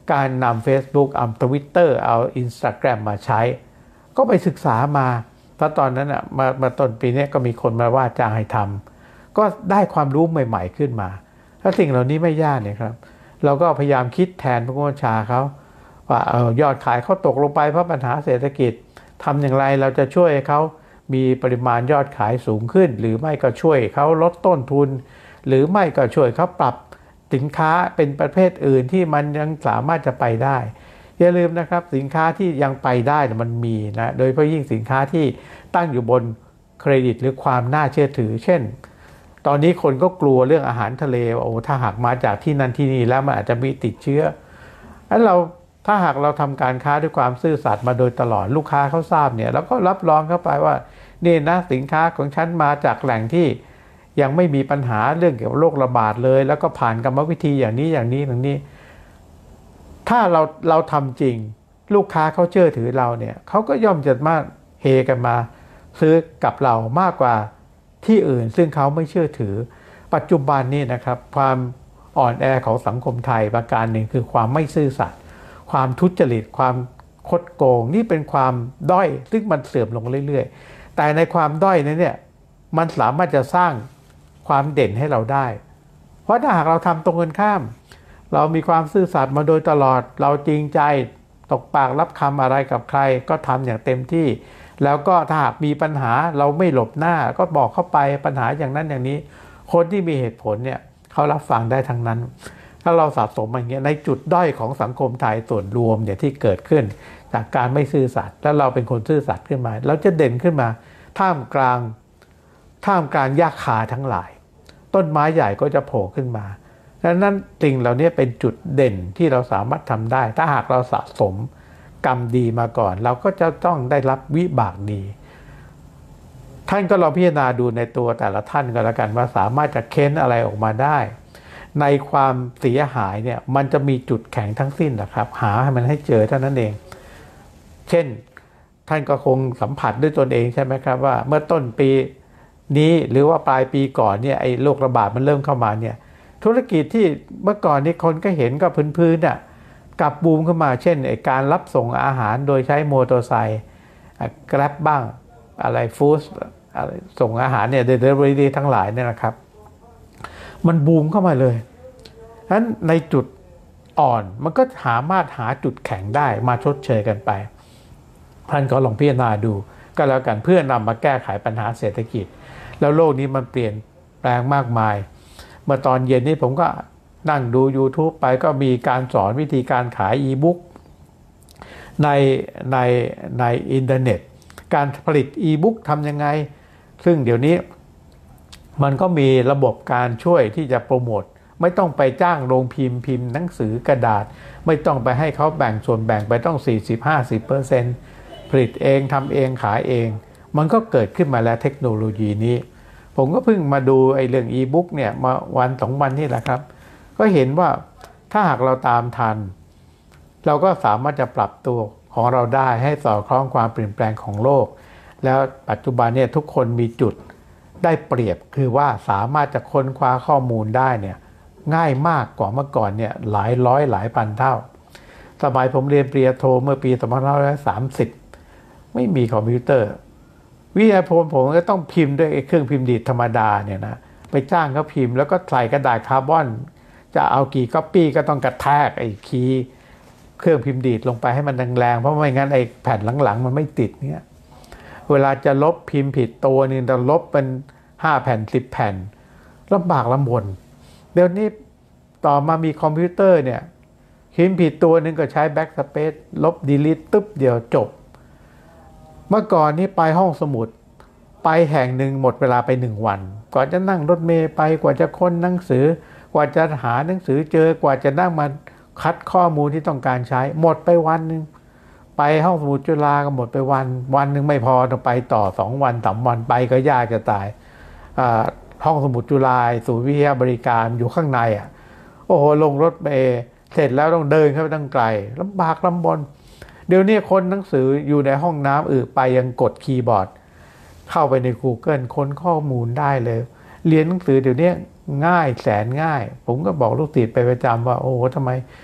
การนำ Facebook เอา Twitter เอา Instagram มาใช้ก็ไปศึกษามาถ้าตอนนั้นอ่ะมามาต้นปีนี้ก็มีคนมาว่าจ้างให้ทำก็ได้ความรู้ใหม่ๆขึ้นมาถ้าสิ่งเหล่านี้ไม่ยากเนี่ยครับเราก็พยายามคิดแทนผู้บัญชาเขาว่าเออยอดขายเขาตกลงไปเพราะปัญหาเศรษฐกิจทำอย่างไรเราจะช่วยเขามีปริมาณยอดขายสูงขึ้นหรือไม่ก็ช่วยเขาลดต้นทุนหรือไม่ก็ช่วยเขาปรับสินค้าเป็นประเภทอื่นที่มันยังสามารถจะไปได้อย่าลืมนะครับสินค้าที่ยังไปได้มันมีนะโดยเฉพาะยิ่งสินค้าที่ตั้งอยู่บนเครดิตหรือความน่าเชื่อถือเช่นตอนนี้คนก็กลัวเรื่องอาหารทะเลโอ้ถ้าหากมาจากที่นั่นที่นี่แล้วมันอาจจะมีติดเชื้อแล้วเราถ้าหากเราทำการค้าด้วยความซื่อสัตย์มาโดยตลอดลูกค้าเขาทราบเนี่ยแล้วก็รับรองเข้าไปว่านี่นะสินค้าของฉันมาจากแหล่งที่ยังไม่มีปัญหาเรื่องเกี่ยวกับโรคระบาดเลยแล้วก็ผ่านกรรมวิธีอย่างนี้อย่างนี้อย่างนี้ถ้าเราเราทำจริงลูกค้าเขาเชื่อถือเราเนี่ยเขาก็ย่อมจะมาเฮกันมาซื้อกับเรามากกว่าที่อื่นซึ่งเขาไม่เชื่อถือปัจจุบันนี้นะครับความอ่อนแอของสังคมไทยประการหนึ่งคือความไม่ซื่อสัตย์ความทุจริตความคดโกงนี่เป็นความด้อยซึ่งมันเสื่อมลงเรื่อยๆแต่ในความด้อยนั้นเนี่ยมันสามารถจะสร้างความเด่นให้เราได้เพราะถ้าหากเราทำตรงกันข้ามเรามีความซื่อสัตย์มาโดยตลอดเราจริงใจตกปากรับคำอะไรกับใครก็ทำอย่างเต็มที่แล้วก็ถ้าหากมีปัญหาเราไม่หลบหน้าก็บอกเข้าไปปัญหาอย่างนั้นอย่างนี้คนที่มีเหตุผลเนี่ยเขารับฟังได้ทั้งนั้นถ้าเราสะสมอย่างเงี้ยในจุดด้อยของสังคมไทยส่วนรวมเนี่ยที่เกิดขึ้นจากการไม่ซื่อสัตย์แล้วเราเป็นคนซื่อสัตย์ขึ้นมาเราจะเด่นขึ้นมาท่ามกลางท่ามกลางหญ้าคาทั้งหลายต้นไม้ใหญ่ก็จะโผล่ขึ้นมาดังนั้นสิ่งเหล่านี้เป็นจุดเด่นที่เราสามารถทำได้ถ้าหากเราสะสมกรรมดีมาก่อนเราก็จะต้องได้รับวิบากดีท่านก็ลองพิจารณาดูในตัวแต่ละท่านก็แล้วกันว่าสามารถจะเค้นอะไรออกมาได้ในความเสียหายเนี่ยมันจะมีจุดแข็งทั้งสิ้นนะครับหาให้มันให้เจอเท่านั้นเองเช่นท่านก็คงสัมผัสด้วยตนเองใช่ไหมครับว่าเมื่อต้นปีนี้หรือว่าปลายปีก่อนเนี่ยไอ้โรคระบาดมันเริ่มเข้ามาเนี่ยธุรกิจที่เมื่อก่อนนี้คนก็เห็นก็พื้นๆน่ะกลับบูมขึ้นมาเช่นไอ้การรับส่งอาหารโดยใช้มอเตอร์ไซค์แกร็บบ้างอะไรฟู้ดอะไรส่งอาหารเนี่ยเดลิเวอรี่ทั้งหลายเนี่ยนะครับมันบูมเข้ามาเลยฉะนั้นในจุดอ่อนมันก็สามารถหาจุดแข็งได้มาชดเชยกันไปท่านก็ลองพิจารณาดูก็แล้วกันเพื่อนำมาแก้ไขปัญหาเศรษฐกิจแล้วโลกนี้มันเปลี่ยนแปลงมากมายเมื่อตอนเย็นนี้ผมก็นั่งดู YouTube ไปก็มีการสอนวิธีการขายอีบุ๊กในในในอินเทอร์เน็ตการผลิตอีบุ๊กทำยังไงซึ่งเดี๋ยวนี้มันก็มีระบบการช่วยที่จะโปรโมทไม่ต้องไปจ้างโรงพิมพ์พิมพ์หนังสือกระดาษไม่ต้องไปให้เขาแบ่งส่วนแบ่งไปต้อง สี่สิบถึงห้าสิบเปอร์เซ็นต์ ผลิตเองทำเองขายเองมันก็เกิดขึ้นมาแล้วเทคโนโลยีนี้ผมก็เพิ่งมาดูไอ้เรื่องอีบุ๊กเนี่ยมาวันสองวันนี่แหละครับก็เห็นว่าถ้าหากเราตามทันเราก็สามารถจะปรับตัวของเราได้ให้สอดคล้องความเปลี่ยนแปลงของโลกแล้วปัจจุบันเนี่ยทุกคนมีจุดได้เปรียบคือว่าสามารถจะค้นคว้าข้อมูลได้เนี่ยง่ายมากกว่าเมื่อก่อนเนี่ยหลายร้อยหลายพันเท่าสมัยผมเรียนปริญญาโทเมื่อปีสองพันห้าร้อยสามสิบไม่มีคอมพิวเตอร์วิทยาพลผมก็ต้องพิมพ์ด้วยเครื่องพิมพ์ดีดธรรมดาเนี่ยนะไปจ้างเขาพิมพ์แล้วก็ใส่กระดาษคาร์บอนจะเอากี่ก๊อปปี้ก็ต้องกระแทกไอ้คีย์เครื่องพิมพ์ดีดลงไปให้มันแรงๆเพราะไม่งั้นไอ้แผ่นหลังๆมันไม่ติดเนี่ยเวลาจะลบพิมพ์ผิดตัวนึงจะลบเป็นห้าแผ่นสิบแผ่นลำบากลำบนเดี๋ยวนี้ต่อมามีคอมพิวเตอร์เนี่ยพิมพ์ผิดตัวนึงก็ใช้แบ็กสเปซลบดีลิทตึ๊บเดียวจบเมื่อก่อนนี่ไปห้องสมุดไปแห่งหนึ่งหมดเวลาไปหนึ่งวันกว่าจะนั่งรถเมล์ไปกว่าจะค้นหนังสือกว่าจะหาหนังสือเจอกว่าจะนั่งมาคัดข้อมูลที่ต้องการใช้หมดไปวันหนึ่งไปห้องสมุดจุฬาก็หมดไปวันวันหนึ่งไม่พอต้องไปต่อสองวันสามวันไปก็ยากจะตายห้องสมุดจุฬาศูนย์วิทยาบริการอยู่ข้างในอ่ะโอ้โหลงรถเมล์เสร็จแล้วต้องเดินเข้าไปตั้งไกลลำบากลำบนเดี๋ยวนี้คนหนังสืออยู่ในห้องน้ำอึไปยังกดคีย์บอร์ดเข้าไปใน Google ค้นข้อมูลได้เลยเรียนหนังสือเดี๋ยวนี้ง่ายแสนง่ายผมก็บอกลูกศิษย์ไปประจำว่าโอ้โหทำไม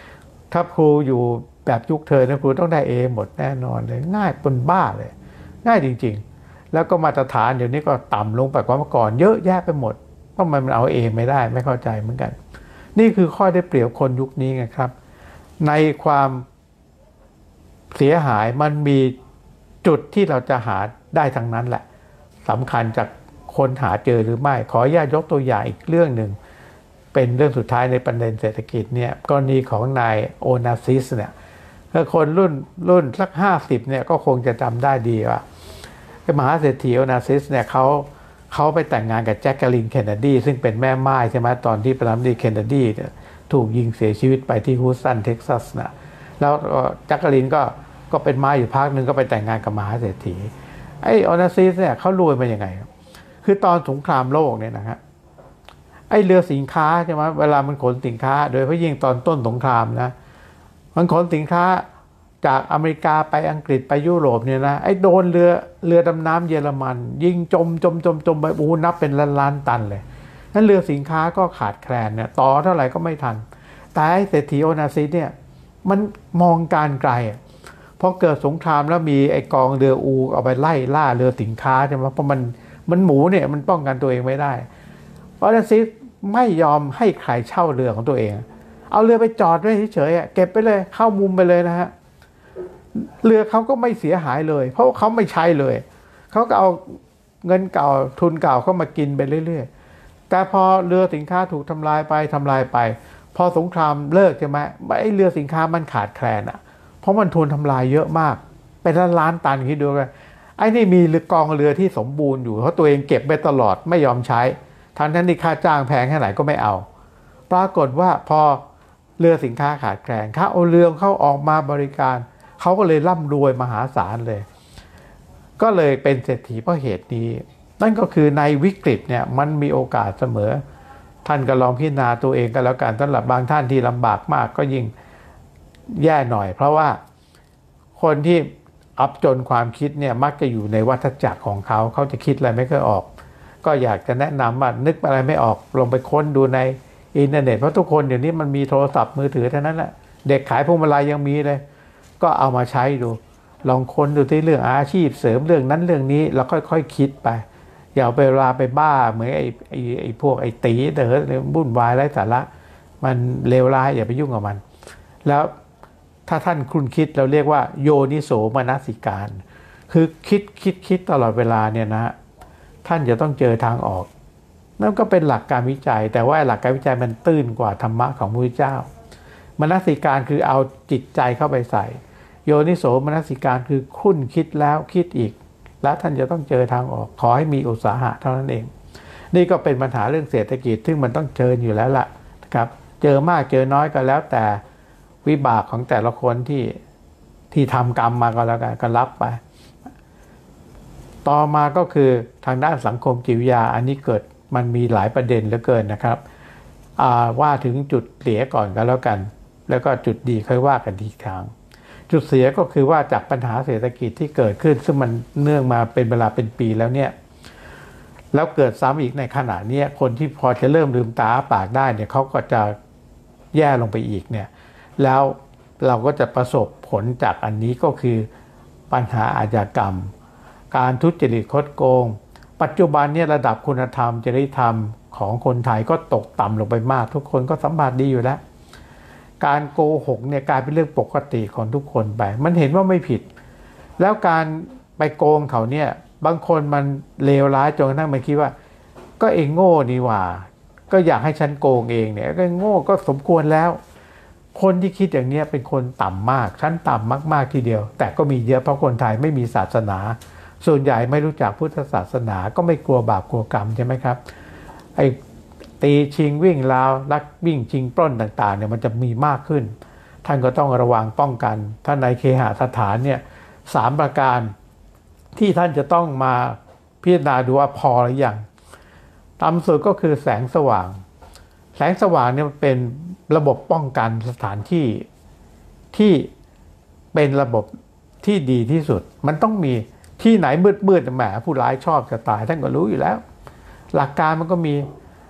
ถ้าครูอยู่แบบยุคเธอนะครูต้องได้เอหมดแน่นอนเลยง่ายปนบ้าเลยง่ายจริงๆแล้วก็มาตรฐานเดี๋ยวนี้ก็ต่ำลงไปกว่าเมื่อก่อนเยอะแยะไปหมดทำไมมันเอาเอไม่ได้ไม่เข้าใจเหมือนกันนี่คือข้อได้เปรียบคนยุคนี้ไงครับในความเสียหายมันมีจุดที่เราจะหาได้ทั้งนั้นแหละสำคัญจากคนหาเจอหรือไม่ขออนุญาตยกตัวอย่างอีกเรื่องหนึ่งเป็นเรื่องสุดท้ายในประเด็นเศรษฐกิจเนี่ยกรณีของนายโอนาซิสเนี่ยคนรุ่นรุ่นสักห้าสิบเนี่ยก็คงจะจำได้ดีว่ามหาเศรษฐีโอนาซิสเนี่ยเขาเขาไปแต่งงานกับแจ็คเกอรีนเคนเนดีซึ่งเป็นแม่ไม้ใช่ไหมตอนที่ประธานาธิบดีเคนเนดีถูกยิงเสียชีวิตไปที่ฮูสตันเท็กซัสนะแล้วแจ็คเกอรีนก็ก็เป็นไม้อยู่พักหนึ่งก็ไปแต่งงานกับมหาเศรษฐีไอ้โอนาซิสเนี่ยเขารวยมาอย่างไงคือตอนสงครามโลกเนี่ยนะฮะไอ้เรือสินค้าใช่ไหมเวลามันขนสินค้าโดยเฉพาะยิ่งตอนต้นสงครามนะมันขนสินค้าจากอเมริกาไปอังกฤษไปยุโรปเนี่ยนะไอ้โดนเรือเรือดำน้ำเยอรมันยิงจมจมจมจมไปโอ้นับเป็นล้านล้านตันเลยนั้นเรือสินค้าก็ขาดแคลนเนี่ยต่อเท่าไหร่ก็ไม่ทันแต่ไอ้เศรษฐีโอนาซิสเนี่ยมันมองการไกลพอเกิดสงครามแล้วมีไอ้กองเรืออูเอาไปไล่ล่าเรือสินค้าใช่ไหมเพราะมันมันหมูเนี่ยมันป้องกันตัวเองไม่ได้โอนาซิสไม่ยอมให้ใครเช่าเรือของตัวเองเอาเรือไปจอดไว้เฉยๆเก็บไปเลยเข้ามุมไปเลยนะฮะเรือเขาก็ไม่เสียหายเลยเพราะเขาไม่ใช้เลยเขาก็เอาเงินเก่าทุนเก่าเข้ามากินไปเรื่อยๆแต่พอเรือสินค้าถูกทำลายไปทำลายไปพอสงครามเลิกใช่ไหมไอ้เรือสินค้ามันขาดแคลนอ่ะเพราะมันทุนทำลายเยอะมากเป็นล้านล้านตันคิดดูกันไอ้นี่มีเรือกองเรือที่สมบูรณ์อยู่เพราะตัวเองเก็บไปตลอดไม่ยอมใช้ทั้งนั้นที่ค่าจ้างแพงแค่ไหนก็ไม่เอาปรากฏว่าพอเรือสินค้าขาดแคลนเขาเอาเรือเขาออกมาบริการเขาก็เลยร่ำรวยมหาศาลเลยก็เลยเป็นเศรษฐีเพราะเหตุนี้นั่นก็คือในวิกฤตเนี่ยมันมีโอกาสเสมอท่านก็ลองพิจารณาตัวเองก็แล้วกันสำหรับบางท่านที่ลำบากมากก็ยิ่งแย่หน่อยเพราะว่าคนที่อับจนความคิดเนี่ยมักจะอยู่ในวัฏจักรของเขาเขาจะคิดอะไรไม่ค่อยออกก็อยากจะแนะนำว่านึกอะไรไม่ออกลงไปค้นดูในอินเทอร์เน็ตเพราะทุกคนเดี๋ยวนี้มันมีโทรศัพท์มือถือเท่านั้นแหละเด็กขายพวงมาลัยยังมีเลยก็เอามาใช้ดูลองค้นดูที่เรื่องอาชีพเสริมเรื่องนั้นเรื่องนี้แล้วค่อยๆ ค, คิดไปอย่าไปลาไปบ้าเหมือนไอ้ไอ้ไอ้พวกไอ้ตีเด๋อวุ่นวายไร้สาระมันเลวร้ายอย่าไปยุ่งกับมันแล้วถ้าท่านคุณคิดเราเรียกว่าโยนิโสมนสิการคือคิดคิดคิดตลอดเวลาเนี่ยนะท่านจะต้องเจอทางออกนั่นก็เป็นหลักการวิจัยแต่ว่าหลักการวิจัยมันตื้นกว่าธรรมะของพระพุทธเจ้ามนสิการคือเอาจิตใจเข้าไปใส่โยนิโสมนสิการคือคุ้นคิดแล้วคิดอีกแล้วท่านจะต้องเจอทางออกขอให้มีอุตสาหะเท่านั้นเองนี่ก็เป็นปัญหาเรื่องเศรษฐกิจซึ่งมันต้องเจออยู่แล้วล่ะนะครับเจอมากเจอน้อยก็แล้วแต่วิบากของแต่ละคนที่ที่ทำกรรมมาก็แล้วกันก็รับไปต่อมาก็คือทางด้านสังคมจิตวิทยาอันนี้เกิดมันมีหลายประเด็นเหลือเกินนะครับว่าถึงจุดเสียก่อนก็แล้วกันแล้วก็จุดดีค่อยว่ากันทีครั้งจุดเสียก็คือว่าจากปัญหาเศรษฐกิจที่เกิดขึ้นซึ่งมันเนื่องมาเป็นเวลาเป็นปีแล้วเนี่ยแล้วเกิดซ้ำอีกในขณะนี้คนที่พอจะเริ่มลืมตาปากได้เนี่ยเขาก็จะแย่ลงไปอีกเนี่ยแล้วเราก็จะประสบผลจากอันนี้ก็คือปัญหาอาชญากรรมการทุจริตคดโกงปัจจุบันเนี่ยระดับคุณธรรมจริยธรรมของคนไทยก็ตกต่ำลงไปมากทุกคนก็สัมผัสดีอยู่แล้วการโกหกเนี่ยกลายเป็นเรื่องปกติของทุกคนไปมันเห็นว่าไม่ผิดแล้วการไปโกงเขาเนี่ยบางคนมันเลวร้ายจนกระทั่งมันคิดว่าก็เองโง่นี่หว่าก็อยากให้ฉันโกงเองเนี่ยก็โง่ก็สมควรแล้วคนที่คิดอย่างนี้เป็นคนต่ำมากชั้นต่ำมากๆทีเดียวแต่ก็มีเยอะเพราะคนไทยไม่มีศาสนาส่วนใหญ่ไม่รู้จักพุทธศาสนาก็ไม่กลัวบาปกลัวกรรมใช่ไหมครับไอ้ตีชิงวิ่งราวลักวิ่งชิงปล้นต่างๆเนี่ยมันจะมีมากขึ้นท่านก็ต้องระวังป้องกันท่านในเคหสถานเนี่ยสามประการที่ท่านจะต้องมาพิจารณาดูว่าพอหรือยังต่ำสุดก็คือแสงสว่างแสงสว่างเนี่ยเป็นระบบป้องกันสถานที่ที่เป็นระบบที่ดีที่สุดมันต้องมีที่ไหนมืดๆแหมผู้ร้ายชอบจะตายท่านก็รู้อยู่แล้วหลักการมันก็มี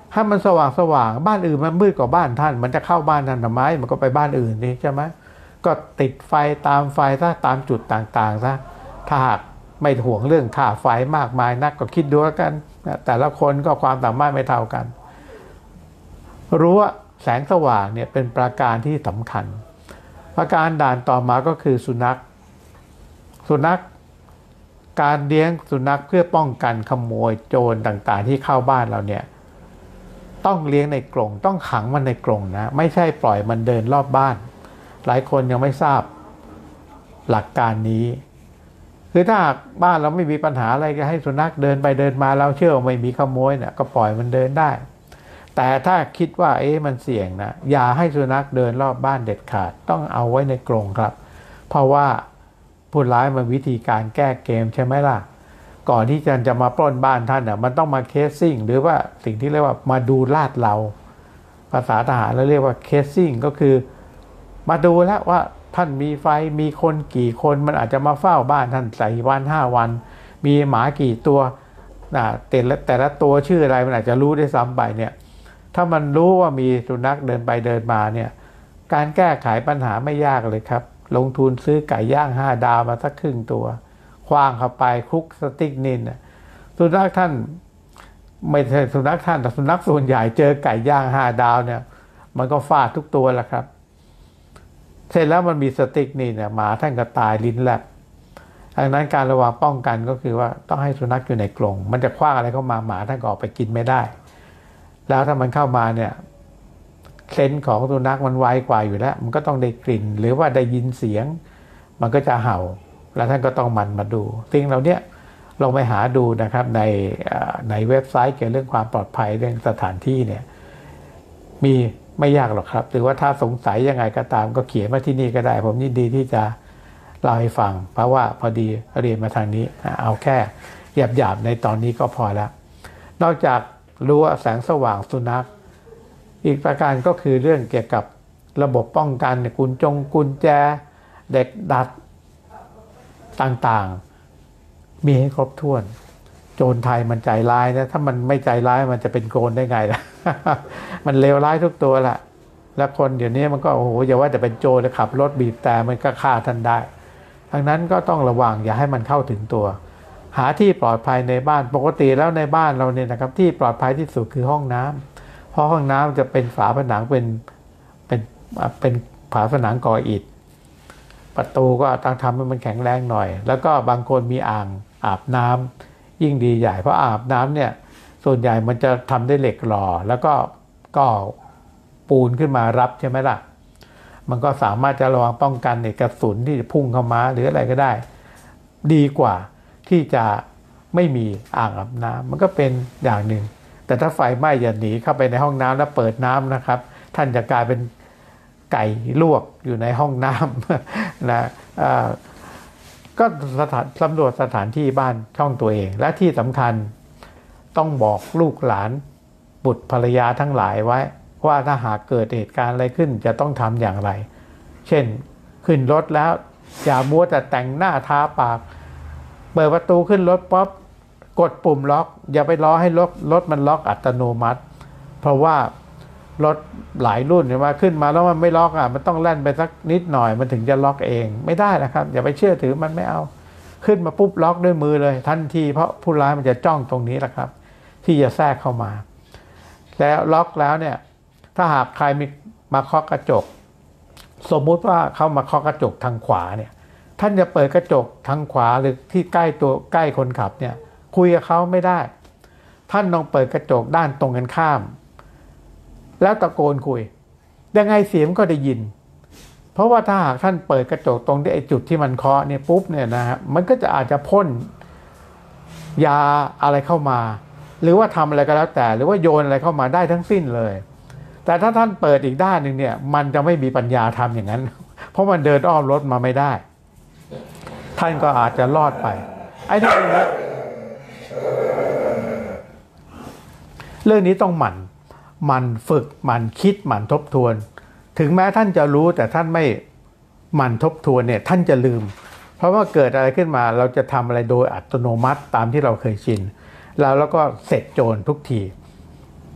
ถ้ามันสว่างสว่างบ้านอื่นมันมืดกว่าบ้านท่านมันจะเข้าบ้านท่านทำไมมันก็ไปบ้านอื่นนี่ใช่ไหมก็ติดไฟตามไฟซะตามจุดต่างๆซะถ้าหากไม่ห่วงเรื่องค่าไฟมากมายนักก็คิดดูแล้วกันแต่ละคนก็ความสามารถไม่เท่ากันรู้ว่าแสงสว่างเนี่ยเป็นประการที่สำคัญประการด่านต่อมาก็คือสุนัขสุนัขการเลี้ยงสุนัขเพื่อป้องกันขโมยโจรต่างๆที่เข้าบ้านเราเนี่ยต้องเลี้ยงในกรงต้องขังมันในกรงนะไม่ใช่ปล่อยมันเดินรอบบ้านหลายคนยังไม่ทราบหลักการนี้คือถ้าบ้านเราไม่มีปัญหาอะไรก็ให้สุนัขเดินไปเดินมาเราเชื่อว่าไม่มีขโมยเนี่ยก็ปล่อยมันเดินได้แต่ถ้าคิดว่าเอ๊ะมันเสี่ยงนะอย่าให้สุนัขเดินรอบบ้านเด็ดขาดต้องเอาไว้ในกรงครับเพราะว่าผู้ร้ายมันวิธีการแก้เกมใช่ไหมล่ะก่อนที่จะจะมาปล้นบ้านท่านอ่ะมันต้องมาเคสซิ่งหรือว่าสิ่งที่เรียกว่ามาดูลาดเราภาษาทหารเราเรียกว่าเคสซิ่งก็คือมาดูแล้วว่าท่านมีไฟมีคนกี่คนมันอาจจะมาเฝ้าบ้านท่านสี่วันห้าวันมีหมากี่ตัวนะแต่ละแต่ละตัวชื่ออะไรมันอาจจะรู้ได้ซ้ำไปเนี่ยถ้ามันรู้ว่ามีสุนัขเดินไปเดินมาเนี่ยการแก้ไขปัญหาไม่ยากเลยครับลงทุนซื้อไก่ย่างห้าดาวมาสักครึ่งตัวคว้างเข้าไปคลุกสติ๊กนินสุนัขท่านไม่ใช่สุนัขท่านแต่สุนัขส่วนใหญ่เจอไก่ย่างห้าดาวเนี่ยมันก็ฟาดทุกตัวแหละครับเสร็จแล้วมันมีสติ๊กนินเนี่ยหมาท่านก็ตายลิ้นแลบดังนั้นการระวังป้องกันก็คือว่าต้องให้สุนัขอยู่ในกรงมันจะคว้างอะไรเข้ามาหมาท่านก็ออกไปกินไม่ได้แล้วถ้ามันเข้ามาเนี่ยเซนส์ของสุนัขมันไวกว่าอยู่แล้วมันก็ต้องได้กลิ่นหรือว่าได้ยินเสียงมันก็จะเห่าแล้วท่านก็ต้องมันมาดูสิ่งเหล่านี้ลองไปหาดูนะครับในในเว็บไซต์เกี่ยวกับเรื่องความปลอดภัยเรื่องสถานที่เนี่ยมีไม่ยากหรอกครับหรือว่าถ้าสงสัยยังไงก็ตามก็เขียนมาที่นี่ก็ได้ผมยินดีที่จะเล่าให้ฟังเพราะว่าพอดีเรียนมาทางนี้เอาแค่หยาบๆในตอนนี้ก็พอแล้วนอกจากรู้ว่าแสงสว่างสุนัขอีกประการก็คือเรื่องเกี่ยวกับระบบป้องกันกุญจงกุญแจเด็กดัดต่างๆมีให้ครบถ้วนโจรไทยมันใจร้ายนะถ้ามันไม่ใจร้ายมันจะเป็นโจรได้ไงล่ะ มันเลวร้ายทุกตัวแหละแล้วคนเดี๋ยวนี้มันก็โอ้โหอย่าว่าแต่เป็นโจรเลยขับรถบีบแต่มันก็ฆ่าท่านได้ทั้งนั้นก็ต้องระวังอย่าให้มันเข้าถึงตัวหาที่ปลอดภัยในบ้านปกติแล้วในบ้านเราเนี่ยนะครับที่ปลอดภัยที่สุดคือห้องน้ำเพราะห้องน้ำจะเป็นฝาผนังเป็นเป็นเป็นฝาผนังก่ออิฐประตูก็ต้องทำให้มันแข็งแรงหน่อยแล้วก็บางคนมีอ่างอาบน้ำยิ่งดีใหญ่เพราะอาบน้ำเนี่ยส่วนใหญ่มันจะทำด้วยเหล็กหล่อแล้วก็ก็ปูนขึ้นมารับใช่ไหมล่ะมันก็สามารถจะระวังป้องกันในกระสุนที่จะพุ่งเข้ามาหรืออะไรก็ได้ดีกว่าที่จะไม่มีอ่างอาบน้ำมันก็เป็นอย่างหนึ่งแต่ถ้าไฟไหม้อย่าหนีเข้าไปในห้องน้ำแล้วเปิดน้ำนะครับท่านจะกลายเป็นไก่ลวกอยู่ในห้องน้ำนะก็สถานสำรวจสถานที่บ้านช่องตัวเองและที่สำคัญต้องบอกลูกหลานบุตรภรรยาทั้งหลายไว้ว่าถ้าหากเกิดเหตุการณ์อะไรขึ้นจะต้องทำอย่างไรเช่นขึ้นรถแล้วอย่ามัวแต่แต่งหน้าทาปากเปิดประตูขึ้นรถป๊อปกดปุ่มล็อกอย่าไปรอให้รถรถมันล็อกอัตโนมัติเพราะว่ารถหลายรุ่นเนี่ยมาขึ้นมาแล้วมันไม่ล็อกอ่ะมันต้องแล่นไปสักนิดหน่อยมันถึงจะล็อกเองไม่ได้นะครับอย่าไปเชื่อถือมันไม่เอาขึ้นมาปุ๊บล็อกด้วยมือเลยทันทีเพราะผู้ร้ายมันจะจ้องตรงนี้แหละครับที่จะแทรกเข้ามาแล้วล็อกแล้วเนี่ยถ้าหากใครมีมาเคาะกระจกสมมุติว่าเขามาเคาะกระจกทางขวาเนี่ยท่านจะเปิดกระจกทางขวาหรือที่ใกล้ตัวใกล้คนขับเนี่ยคุยกับเขาไม่ได้ท่านต้องเปิดกระจกด้านตรงกันข้ามแล้วตะโกนคุยยังไงเสียงก็ได้ยินเพราะว่าถ้าหากท่านเปิดกระจกตรงที่ไอ้จุดที่มันเคาะเนี่ยปุ๊บเนี่ยนะฮะมันก็จะอาจจะพ่นยาอะไรเข้ามาหรือว่าทำอะไรก็แล้วแต่หรือว่าโยนอะไรเข้ามาได้ทั้งสิ้นเลยแต่ถ้าท่านเปิดอีกด้านหนึ่งเนี่ยมันจะไม่มีปัญญาทำอย่างนั้นเพราะมันเดินอ้อมรถมาไม่ได้ท่านก็อาจจะรอดไปไอ้นี่นะเรื่องนี้ต้องหมั่นหมั่นฝึกหมั่นคิดหมั่นทบทวนถึงแม้ท่านจะรู้แต่ท่านไม่หมั่นทบทวนเนี่ยท่านจะลืมเพราะว่าเกิดอะไรขึ้นมาเราจะทำอะไรโดยอัตโนมัติตามที่เราเคยชินแล้วแล้วก็เสร็จโจรทุกที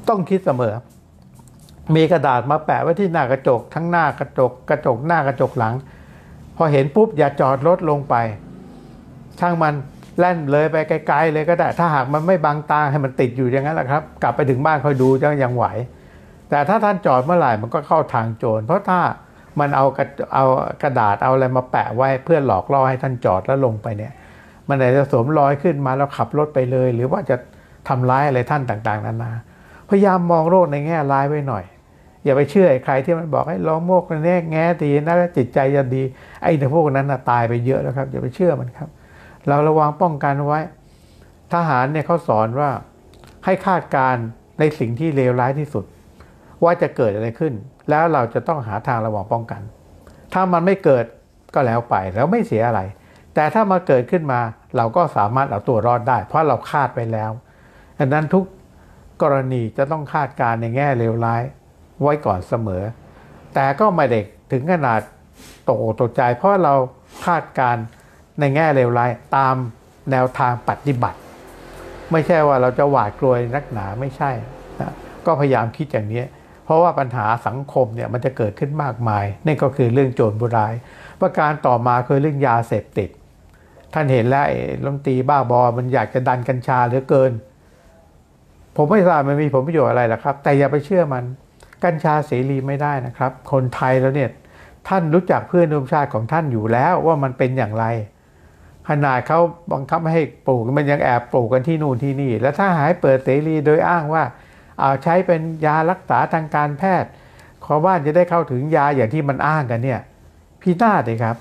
ต้องคิดเสมอมีกระดาษมาแปะไว้ที่หน้ากระจกทั้งหน้ากระจกกระจกหน้ากระจกหลังพอเห็นปุ๊บอย่าจอดรถลงไปช่างมันแล่นเลยไปไกลๆเลยก็ได้ถ้าหากมันไม่บังตาให้มันติดอยู่อย่างนั้นแหละครับกลับไปถึงบ้านค่อยดูจะยังไหวแต่ถ้าท่านจอดเมื่อไหร่มันก็เข้าทางโจรเพราะถ้ามันเอากระเอากระดาษเอาอะไรมาแปะไว้เพื่อหลอกล่อให้ท่านจอดแล้วลงไปเนี่ยมันอาจจะสวมรอยขึ้นมาแล้วขับรถไปเลยหรือว่าจะทำร้ายอะไรท่านต่างๆนานาพยายามมองโลกในแง่ร้ายไว้หน่อยอย่าไปเชื่อใครที่มันบอกให้ลองโมกในแง่แง่ดีนะแล้วจิตใจจะดีไอ้แต่พวกนั้นนะตายไปเยอะแล้วครับอย่าไปเชื่อมันครับเราระวังป้องกันไว้ทหารเนี่ยเขาสอนว่าให้คาดการณ์ในสิ่งที่เลวร้ายที่สุดว่าจะเกิดอะไรขึ้นแล้วเราจะต้องหาทางระวังป้องกันถ้ามันไม่เกิดก็แล้วไปแล้วไม่เสียอะไรแต่ถ้ามาเกิดขึ้นมาเราก็สามารถเอาตัวรอดได้เพราะเราคาดไปแล้วดังนั้นทุกกรณีจะต้องคาดการณ์ในแง่เลวร้ายไว้ก่อนเสมอแต่ก็ไม่เด็กถึงขนาดตกตกใจเพราะเราคาดการณ์ในแง่เลวร้ายตามแนวทางปฏิบัติไม่ใช่ว่าเราจะหวาดกลัวนักหนาไม่ใช่นะก็พยายามคิดอย่างนี้เพราะว่าปัญหาสังคมเนี่ยมันจะเกิดขึ้นมากมายนี่ก็คือเรื่องโจรผู้ร้ายประการต่อมาคือเรื่องยาเสพติดท่านเห็นแล้วไอ้รัฐมนตรีบ้าบอมันอยากจะดันกัญชาเหลือเกินผมไม่ทราบมันมีผลประโยชน์อะไรหรอกครับแต่อย่าไปเชื่อมันกัญชาเสรีไม่ได้นะครับคนไทยแล้วเนี่ยท่านรู้จักเพื่อนร่วมชาติของท่านอยู่แล้วว่ามันเป็นอย่างไรขนาดเขาบังคับไม่ให้ปลูกมันยังแอบปลูกกันที่นู่นที่นี่แล้วถ้าหายเปิดเสรีโดยอ้างว่าเอาใช้เป็นยารักษาทางการแพทย์ชาวบ้านจะได้เข้าถึงยาอย่างที่มันอ้างกันเนี่ยพินาศเลยครับ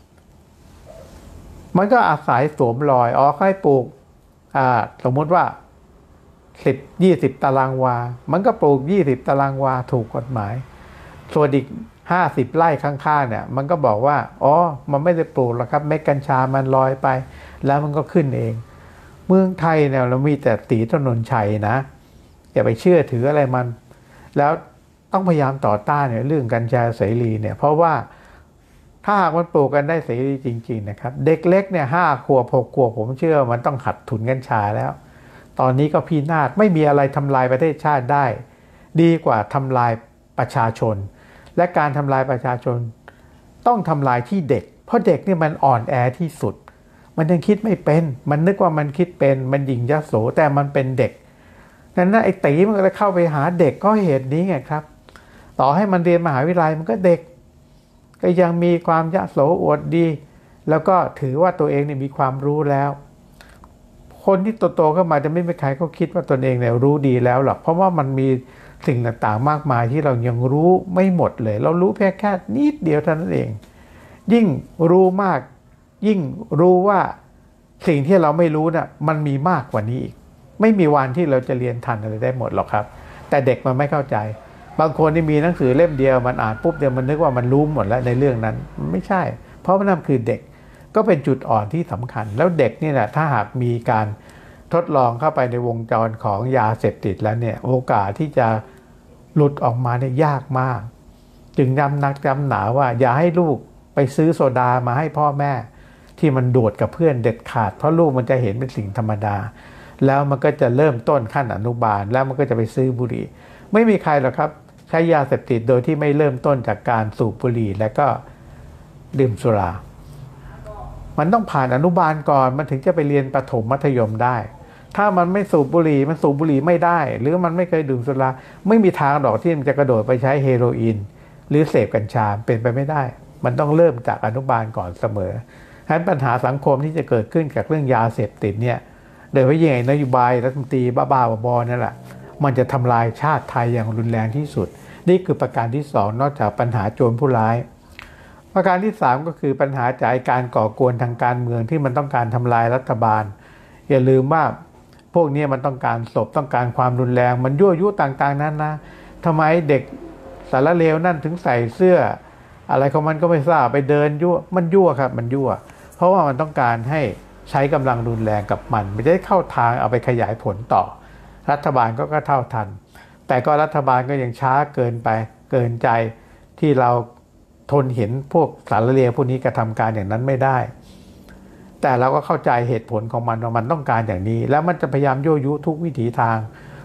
มันก็อาศัยสวมรอยอ๋อให้ปลูกอ่าสมมุติว่าสิบยี่สิบตารางวามันก็ปลูกยี่สิบตารางวาถูกกฎหมายส่วนอีกห้าสิบไร่ข้างๆเนี่ยมันก็บอกว่าอ๋อมันไม่ได้ปลูกหรอกครับเม็ดกัญชามันลอยไปแล้วมันก็ขึ้นเองเมืองไทยเนี่ยเรามีแต่ตีถนนชัยนะอย่าไปเชื่อถืออะไรมันแล้วต้องพยายามต่อต้านเนี่ยเรื่องกัญชาเสรีเนี่ยเพราะว่าถ้าหากมันปลูกกันได้เสรีจริงๆนะครับเด็กเล็กเนี่ยห้าขวบหกขวบผมเชื่อมันต้องหัดถุนกัญชาแล้วตอนนี้ก็พินาศไม่มีอะไรทำลายประเทศชาติได้ดีกว่าทำลายประชาชนและการทำลายประชาชนต้องทำลายที่เด็กเพราะเด็กนี่มันอ่อนแอที่สุดมันยังคิดไม่เป็นมันนึกว่ามันคิดเป็นมันหยิ่งยโสแต่มันเป็นเด็กนั้นนะไอ้ตีมันก็เลยเข้าไปหาเด็กก็เหตุนี้ไงครับต่อให้มันเรียนมหาวิทยาลัยมันก็เด็กก็ยังมีความยโสอวดดีแล้วก็ถือว่าตัวเองเนี่ยมีความรู้แล้วคนที่โตๆเข้ามาจะไม่มีใครเขาคิดว่าตนเองเนี่ยรู้ดีแล้วหรอกเพราะว่ามันมีสิ่งต่างๆมากมายที่เรายังรู้ไม่หมดเลยเรารู้เพียงแค่นิดเดียวเท่านั้นเองยิ่งรู้มากยิ่งรู้ว่าสิ่งที่เราไม่รู้น่ะมันมีมากกว่านี้อีกไม่มีวันที่เราจะเรียนทันอะไรได้หมดหรอกครับแต่เด็กมันไม่เข้าใจบางคนที่มีหนังสือเล่มเดียวมันอ่านปุ๊บเดียวมันนึกว่ามันรู้หมดแล้วในเรื่องนั้นไม่ใช่เพราะมันนั่นคือเด็กก็เป็นจุดอ่อนที่สำคัญแล้วเด็กนี่แหละถ้าหากมีการทดลองเข้าไปในวงจรของยาเสพติดแล้วเนี่ยโอกาสที่จะหลุดออกมาเนี่ยยากมากจึงย้ำนักย้ำหนาว่าอย่าให้ลูกไปซื้อโซดามาให้พ่อแม่ที่มันโดดกับเพื่อนเด็ดขาดเพราะลูกมันจะเห็นเป็นสิ่งธรรมดาแล้วมันก็จะเริ่มต้นขั้นอนุบาลแล้วมันก็จะไปซื้อบุหรี่ไม่มีใครหรอกครับใช้ยาเสพติดโดยที่ไม่เริ่มต้นจากการสูบบุหรี่และก็ดื่มสุรามันต้องผ่านอนุบาลก่อนมันถึงจะไปเรียนประถมมัธยมได้ถ้ามันไม่สูบบุหรี่มันสูบบุหรี่ไม่ได้หรือมันไม่เคยดื่มสุราไม่มีทางหรอกที่มันจะกระโดดไปใช้เฮโรอีนหรือเสพกัญชาเป็นไปไม่ได้มันต้องเริ่มจากอนุบาลก่อนเสมอฉะนั้นปัญหาสังคมที่จะเกิดขึ้นจากเรื่องยาเสพติดเนี่ยโดยเฉพาะยิ่งนโยบายรัฐมนตรีบ้าๆบอๆนั่นแหละมันจะทำลายชาติไทยอย่างรุนแรงที่สุดนี่คือประการที่สองนอกจากปัญหาโจรผู้ร้ายประการที่สามก็คือปัญหาจากการก่อกวนทางการเมืองที่มันต้องการทำลายรัฐบาลอย่าลืมว่าพวกนี้มันต้องการศพต้องการความรุนแรงมันยั่วยุต่างๆนั้นนะทำไมเด็กสารเลวนั่นถึงใส่เสื้ออะไรของมันก็ไม่ทราบไปเดินยั่วมันยั่วครับมันยั่วเพราะว่ามันต้องการให้ใช้กำลังรุนแรงกับมันไม่ได้เข้าทางเอาไปขยายผลต่อรัฐบาลก็ก็เท่าทันแต่ก็รัฐบาลก็ยังช้าเกินไปเกินใจที่เราทนเห็นพวกสารเลวพวกนี้กระทำการอย่างนั้นไม่ได้แต่เราก็เข้าใจเหตุผลของมันว่ามันต้องการอย่างนี้แล้วมันจะพยายามยั่วยุทุกวิถีทาง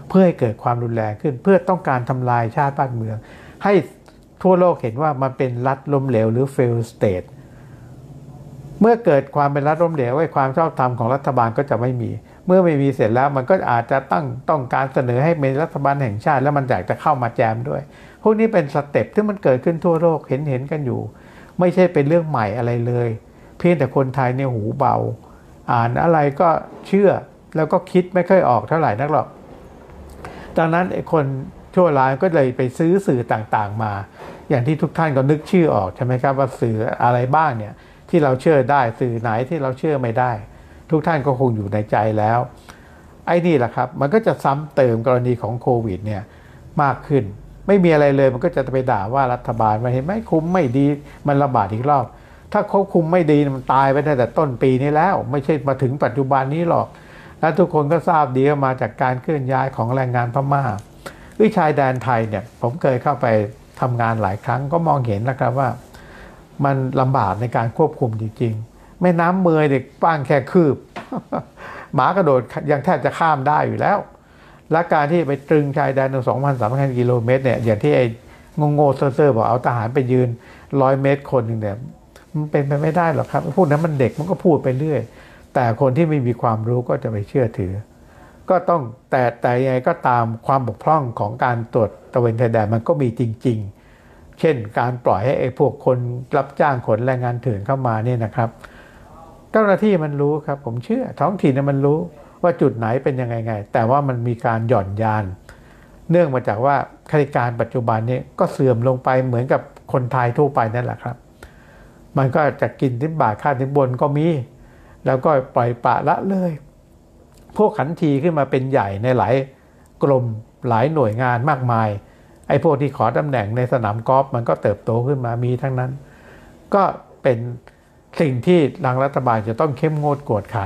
เพื่อให้เกิดความรุนแรงขึ้นเพื่อต้องการทำลายชาติบ้านเมืองให้ทั่วโลกเห็นว่ามันเป็นรัฐล้มเหลวหรือ failed state เมื่อเกิดความเป็นรัฐล้มเหลวไอ้ความชอบธรรมของรัฐบาลก็จะไม่มีเมื่อไม่มีเสร็จแล้วมันก็อาจจะตั้งต้องการเสนอให้เป็นรัฐบาลแห่งชาติแล้วมันอยากจะเข้ามาแจมด้วยพวกนี้เป็นสเต็ปที่มันเกิดขึ้นทั่วโลกเห็นเห็นกันอยู่ไม่ใช่เป็นเรื่องใหม่อะไรเลยเพียงแต่คนไทยเนี่ยหูเบาอ่านอะไรก็เชื่อแล้วก็คิดไม่ค่อยออกเท่าไหร่นักหรอกดังนั้นไอ้คนชั่วร้ายก็เลยไปซื้อสื่อต่างๆมาอย่างที่ทุกท่านก็นึกชื่อออกใช่ไหมครับว่าสื่ออะไรบ้างเนี่ยที่เราเชื่อได้สื่อไหนที่เราเชื่อไม่ได้ทุกท่านก็คงอยู่ในใจแล้วไอ้นี่แหละครับมันก็จะซ้ำเติมกรณีของโควิดเนี่ยมากขึ้นไม่มีอะไรเลยมันก็จะไปด่าว่ารัฐบาลมาเห็นไหมคุมไม่ดีมันระบาดอีกรอบถ้าควบคุมไม่ดีมันตายไปตั้งแต่ต้นปีนี้แล้วไม่ใช่มาถึงปัจจุบันนี้หรอกและทุกคนก็ทราบดีว่ามาจากการเคลื่อนย้ายของแรงงานพม่าวิชายแดนไทยเนี่ยผมเคยเข้าไปทำงานหลายครั้งก็มองเห็นแล้วครับว่ามันลำบากในการควบคุมจริงๆแม่น้ำเมยเด็กกว้างแค่คืบ หมากระโดดยังแทบจะข้ามได้อยู่แล้วและการที่ไปตรึงชายแดนถึง สองพันสามพัน กิโลเมตรเนี่ยอย่างที่ไอ้โง่ๆเซ่อๆบอกเอาทหารไปยืนร้อยเมตรคนหนึ่งเนี่ยมันเป็นไปไม่ได้หรอกครับพวกนั้นมันเด็กมันก็พูดไปเรื่อยแต่คนที่ไม่มีความรู้ก็จะไปเชื่อถือก็ต้องแต่แต่ยังไงก็ตามความบกพร่องของการตรวจตระเวนชายแดนมันก็มีจริงๆเช่นการปล่อยให้ไอ้พวกคนรับจ้างขนแรงงานเถื่อนเข้ามาเนี่ยนะครับเจ้าหน้าที่มันรู้ครับผมเชื่อท้องถิ่นมันรู้ว่าจุดไหนเป็นยังไงไงแต่ว่ามันมีการหย่อนยานเนื่องมาจากว่าข้าราชการปัจจุบันนี้ก็เสื่อมลงไปเหมือนกับคนไทยทั่วไปนั่นแหละครับมันก็จะกินทิ้งบ่าค่าทิ้งบนก็มีแล้วก็ปล่อยปละละเลยพวกขันทีขึ้นมาเป็นใหญ่ในหลายกรมหลายหน่วยงานมากมายไอ้พวกที่ขอตำแหน่งในสนามกอล์ฟมันก็เติบโตขึ้นมามีทั้งนั้นก็เป็นสิ่งที่ทางรัฐบาลจะต้องเข้มงวดกวดขัน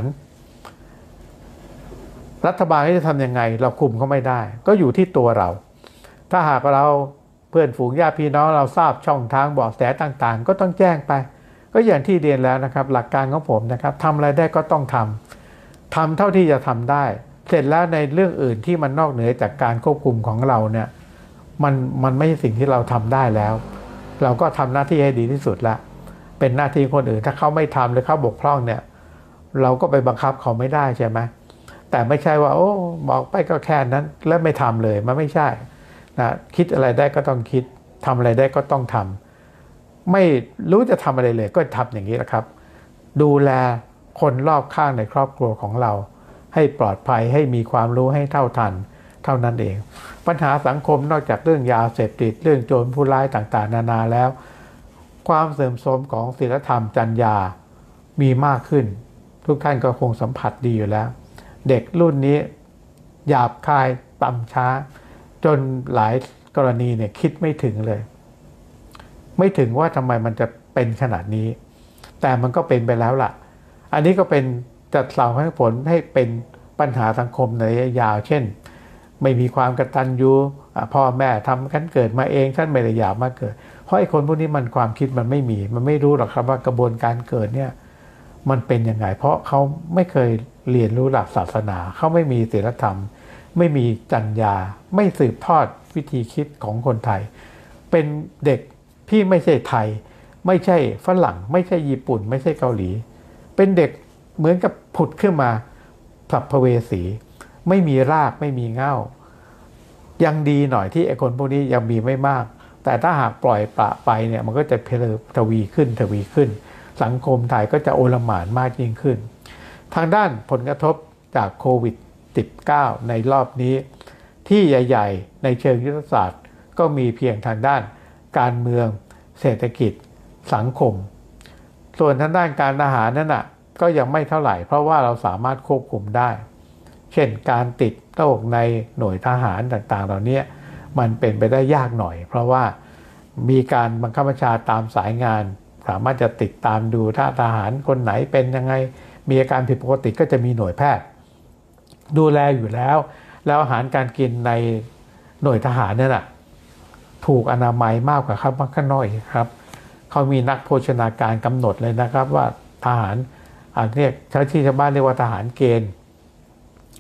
รัฐบาลจะทำยังไงเราคุมเขาไม่ได้ก็อยู่ที่ตัวเราถ้าหากเราเพื่อนฝูงญาติพี่น้องเราทราบช่องทางเบาะแสต่างๆก็ต้องแจ้งไปก็อย่างที่เรียนแล้วนะครับหลักการของผมนะครับทำอะไรได้ก็ต้องทำทำเท่าที่จะทำได้เสร็จแล้วในเรื่องอื่นที่มันนอกเหนือจากการควบคุมของเราเนี่ยมันมันไม่ใช่สิ่งที่เราทำได้แล้วเราก็ทำหน้าที่ให้ดีที่สุดละเป็นหน้าที่คนอื่นถ้าเขาไม่ทำหรือเขาบกพร่องเนี่ยเราก็ไปบังคับเขาไม่ได้ใช่ไหมแต่ไม่ใช่ว่าโอ้บอกไปก็แค่นั้นแล้วไม่ทำเลยมันไม่ใช่นะคิดอะไรได้ก็ต้องคิดทำอะไรได้ก็ต้องทำไม่รู้จะทำอะไรเลยก็ทำอย่างนี้แหละครับดูแลคนรอบข้างในครอบครัวของเราให้ปลอดภัยให้มีความรู้ให้เท่าทันเท่านั้นเองปัญหาสังคมนอกจากเรื่องยาเสพติดเรื่องโจรผู้ร้ายต่างๆนานาแล้วความเสื่อมโทรมของศีลธรรมจรรยามีมากขึ้นทุกท่านก็คงสัมผัสดีอยู่แล้วเด็กรุ่นนี้หยาบคายต่ำช้าจนหลายกรณีเนี่ยคิดไม่ถึงเลยไม่ถึงว่าทำไมมันจะเป็นขนาดนี้แต่มันก็เป็นไปแล้วล่ะอันนี้ก็เป็นจัดเสาให้ผลให้เป็นปัญหาสังคมในระยะยาวเช่นไม่มีความกตัญญูพ่อแม่ทำกันเกิดมาเองท่านไม่ได้อยากมาเกิดเพราะไอ้คนพวกนี้มันความคิดมันไม่มีมันไม่รู้หรอกครับว่ากระบวนการเกิดเนี่ยมันเป็นยังไงเพราะเขาไม่เคยเรียนรู้หลักศาสนาเขาไม่มีศีลธรรมไม่มีจรรยาไม่สืบทอดวิธีคิดของคนไทยเป็นเด็กที่ไม่ใช่ไทยไม่ใช่ฝรั่งไม่ใช่ญี่ปุ่นไม่ใช่เกาหลีเป็นเด็กเหมือนกับผุดขึ้นมาสัพเพเวสีไม่มีรากไม่มีเง่ายังดีหน่อยที่ไอ้คนพวกนี้ยังมีไม่มากแต่ถ้าหากปล่อยปละไปเนี่ยมันก็จะเพลิทวีขึ้นทวีขึ้นสังคมไทยก็จะโอลหม่านมากยิ่งขึ้นทางด้านผลกระทบจากโควิด สิบเก้า ในรอบนี้ที่ใหญ่ๆในเชิงยุทธศาสตร์ก็มีเพียงทางด้านการเมืองเศรษฐกิจสังคมส่วนทางด้านการทหารนั่นน่ะก็ยังไม่เท่าไหร่เพราะว่าเราสามารถควบคุมได้เช่นการติดโรคในหน่วยทหารต่างๆเหล่านี้มันเป็นไปได้ยากหน่อยเพราะว่ามีการบังคับบัญชาตามสายงานสามารถจะติดตามดูถ้าทหารคนไหนเป็นยังไงมีอาการผิดปกติก็จะมีหน่วยแพทย์ดูแลอยู่แล้วแล้วอาหารการกินในหน่วยทหารเนี่ยนะถูกอนามัยมากกว่าครับมากข้างนอกครับเขามีนักโภชนาการกำหนดเลยนะครับว่าทหารอันเรียกชาวที่ชาวบ้านเรียกว่าทหารเกณฑ์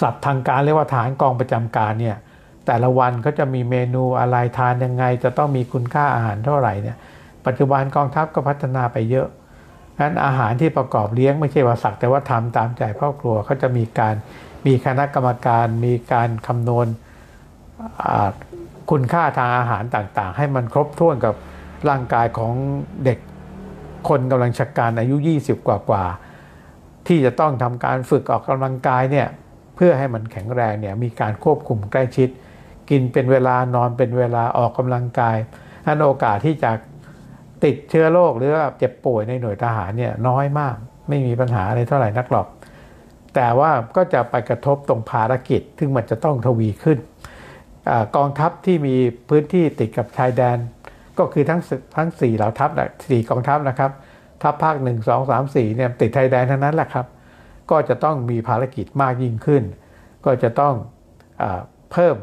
ศัพท์ทางการเรียกว่าทหารกองประจำการเนี่ยแต่ละวันเขาจะมีเมนูอะไรทานยังไงจะต้องมีคุณค่าอาหารเท่าไหร่เนี่ยปัจจุบันกองทัพก็พัฒนาไปเยอะนั้นอาหารที่ประกอบเลี้ยงไม่ใช่ว่าสักแต่ว่าทำตามใจครอบครัวเขาจะมีการมีคณะกรรมการมีการคำนวณคุณค่าทางอาหารต่างๆให้มันครบถ้วนกับร่างกายของเด็กคนกำลังชักการอายุยี่สิบกว่าๆที่จะต้องทำการฝึกออกกำลังกายเนี่ยเพื่อให้มันแข็งแรงเนี่ยมีการควบคุมใกล้ชิดกินเป็นเวลานอนเป็นเวลาออกกำลังกายนั้นโอกาสที่จะติดเชื้อโรคหรือว่าเจ็บป่วยในหน่วยทหารเนี่ยน้อยมากไม่มีปัญหาอะไรเท่าไหร่นักหรอกแต่ว่าก็จะไปกระทบตรงภารกิจซึ่งมันจะต้องทวีขึ้นกองทัพที่มีพื้นที่ติดกับชายแดนก็คือทั้งทั้งสี่เหล่าทัพสี่กองทัพนะครับทัพภาคหนึ่งสองสามสี่เนี่ยติดชายแดนทั้งนั้นแหละครับก็จะต้องมีภารกิจมากยิ่งขึ้นก็จะต้องเอ่อเพิ่ม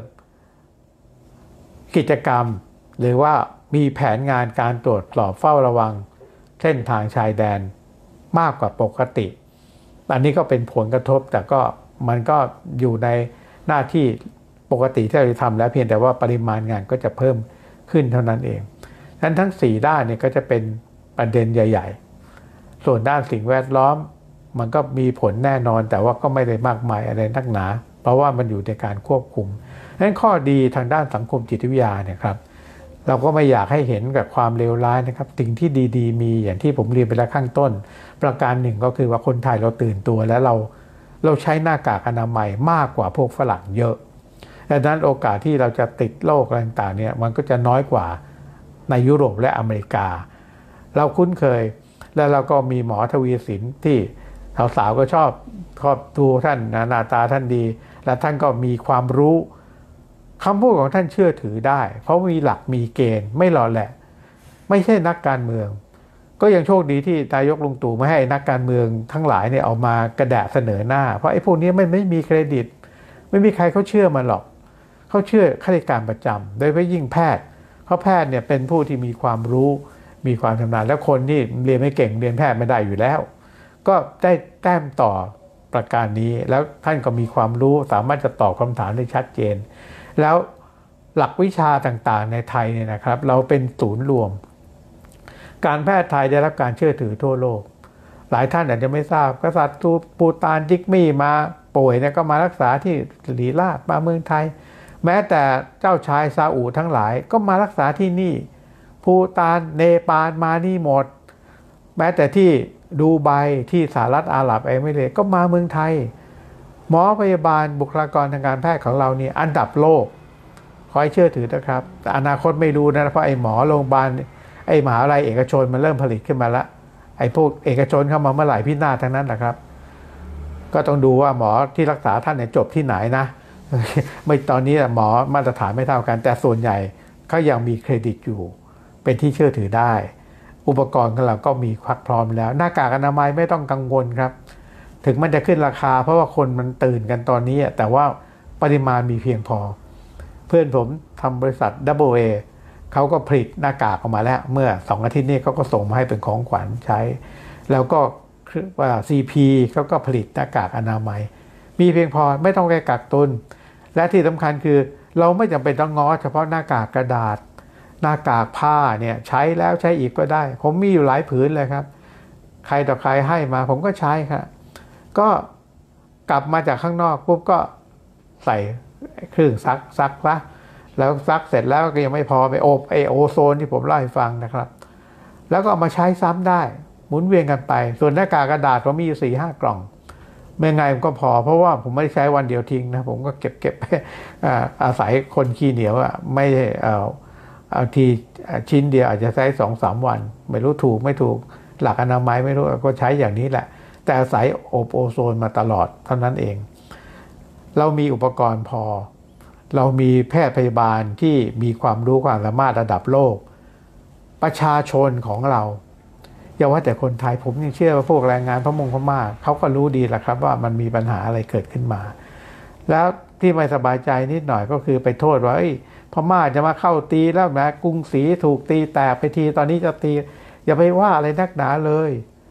กิจกรรมหรือว่ามีแผนงานการตรวจสอบเฝ้าระวังเส้นทางชายแดนมากกว่าปกติอันนี้ก็เป็นผลกระทบแต่ก็มันก็อยู่ในหน้าที่ปกติที่เราจะทำแล้วเพียงแต่ว่าปริมาณงานก็จะเพิ่มขึ้นเท่านั้นเองฉะนั้นทั้งสี่ด้านเนี่ยก็จะเป็นประเด็นใหญ่ๆส่วนด้านสิ่งแวดล้อมมันก็มีผลแน่นอนแต่ว่าก็ไม่ได้มากมายอะไรนักหนาเพราะว่ามันอยู่ในการควบคุมฉะนั้นข้อดีทางด้านสังคมจิตวิทยาเนี่ยครับเราก็ไม่อยากให้เห็นกับความเลวร้ายนะครับสิ่งที่ดีๆมีอย่างที่ผมเรียนไปแล้วข้างต้นประการหนึ่งก็คือว่าคนไทยเราตื่นตัวและเราเราใช้หน้ากากอนามัยมากกว่าพวกฝรั่งเยอะดังนั้นโอกาสที่เราจะติดโรคอะไรต่างๆเนี่ยมันก็จะน้อยกว่าในยุโรปและอเมริกาเราคุ้นเคยแล้วเราก็มีหมอทวีสินที่สาวๆก็ชอบชอบดูท่านหน้าตาท่านดีและท่านก็มีความรู้คำพูดของท่านเชื่อถือได้เพราะมีหลักมีเกณฑ์ไม่หล่อแหละไม่ใช่นักการเมืองก็ยังโชคดีที่นายกลุงตู่ไม่ให้นักการเมืองทั้งหลายเนี่ยเอามากระแดะเสนอหน้าเพราะไอ้พวกนี้ไม่ไม่มีเครดิตไม่มีใครเขาเชื่อมันหรอกเขาเชื่อข้าราชการประจำโดยเฉพาะยิ่งแพทย์เพราะแพทย์เนี่ยเป็นผู้ที่มีความรู้มีความชำนาญแล้วคนที่เรียนไม่เก่งเรียนแพทย์ไม่ได้อยู่แล้วก็ได้แต้มต่อประการนี้แล้วท่านก็มีความรู้สามารถจะตอบคำถามได้ชัดเจนแล้วหลักวิชาต่างๆในไทยเนี่ยนะครับเราเป็นศูนย์รวมการแพทย์ไทยได้รับการเชื่อถือทั่วโลกหลายท่านอาจจะไม่ทราบกษัตริย์ปูตานจิกมี่มาป่วยเนี่ยก็มารักษาที่ศิริราชมาเมืองไทยแม้แต่เจ้าชายซาอุทั้งหลายก็มารักษาที่นี่ภูฏานเนปาลมานี่หมดแม้แต่ที่ดูไบที่สหรัฐอาหรับเอมิเรตส์ก็มาเมืองไทยหมอพยาบาลบุคลากรทางการแพทย์ของเรานี่อันดับโลกขอให้เชื่อถือนะครับแต่อนาคตไม่รู้นะเพราะไอ้หมอโรงพยาบาลไอ้มหาวิทยาลัยเอกชนมันเริ่มผลิตขึ้นมาแล้วไอ้พวกเอกชนเข้ามาเมื่อไหร่พินาศทั้งนั้นแหละครับก็ต้องดูว่าหมอที่รักษาท่านเนี่ยจบที่ไหนนะไม่ตอนนี้หมอมาตรฐานไม่เท่ากันแต่ส่วนใหญ่เขายังมีเครดิตอยู่เป็นที่เชื่อถือได้อุปกรณ์ของเราก็มีควักพร้อมแล้วหน้ากากอนามัยไม่ต้องกังวลครับถึงมันจะขึ้นราคาเพราะว่าคนมันตื่นกันตอนนี้แต่ว่าปริมาณมีเพียงพอเพื่อนผมทำบริษัท ดับเบิลเอ เขาก็ผลิตหน้ากากออกมาแล้วเมื่อสองอาทิตย์นี้เขาก็ส่งมาให้เป็นของขวัญใช้แล้วก็ว่า ซี พี เขาก็ผลิตหน้ากากอนามัยมีเพียงพอไม่ต้องไปกักตุนและที่สำคัญคือเราไม่จำเป็นต้องง้อเฉพาะหน้ากากกระดาษหน้ากากผ้าเนี่ยใช้แล้วใช้อีกก็ได้ผมมีอยู่หลายผืนเลยครับใครต่อใครให้มาผมก็ใช้ครับก็กลับมาจากข้างนอกปุ๊บก็ใส่เครื่องซักซักละแล้วซักเสร็จแล้วก็ยังไม่พอไปอบไอโอโซนที่ผมเล่าให้ฟังนะครับแล้วก็เอามาใช้ซ้ำได้หมุนเวียนกันไปส่วนหน้ากากกระดาษผมมีอยู่สี่ห้ากล่องไม่ไงมันก็พอเพราะว่าผมไม่ได้ใช้วันเดียวทิ้งนะผมก็เก็บเก็บอาศัยคนขี้เหนียวอ่ะไม่ได้เอาเอาทีชิ้นเดียวอาจจะใช้สองสามวันไม่รู้ถูกไม่ถูกหลักอนามัยไม่รู้ก็ใช้อย่างนี้แหละแต่อาศัยอบโอโซนมาตลอดเท่านั้นเองเรามีอุปกรณ์พอเรามีแพทย์พยาบาลที่มีความรู้ความสามารถระดับโลกประชาชนของเราอย่าว่าแต่คนไทยผมยังเชื่อว่าพวกแรงงานพม่งพม่าเขาก็รู้ดีแหละครับว่ามันมีปัญหาอะไรเกิดขึ้นมาแล้วที่ไม่สบายใจนิดหน่อยก็คือไปโทษว่าพม่าจะมาเข้าตีแล้วนะกรุงศรีถูกตีแตกไปทีตอนนี้จะตีอย่าไปว่าอะไรนักหนาเลย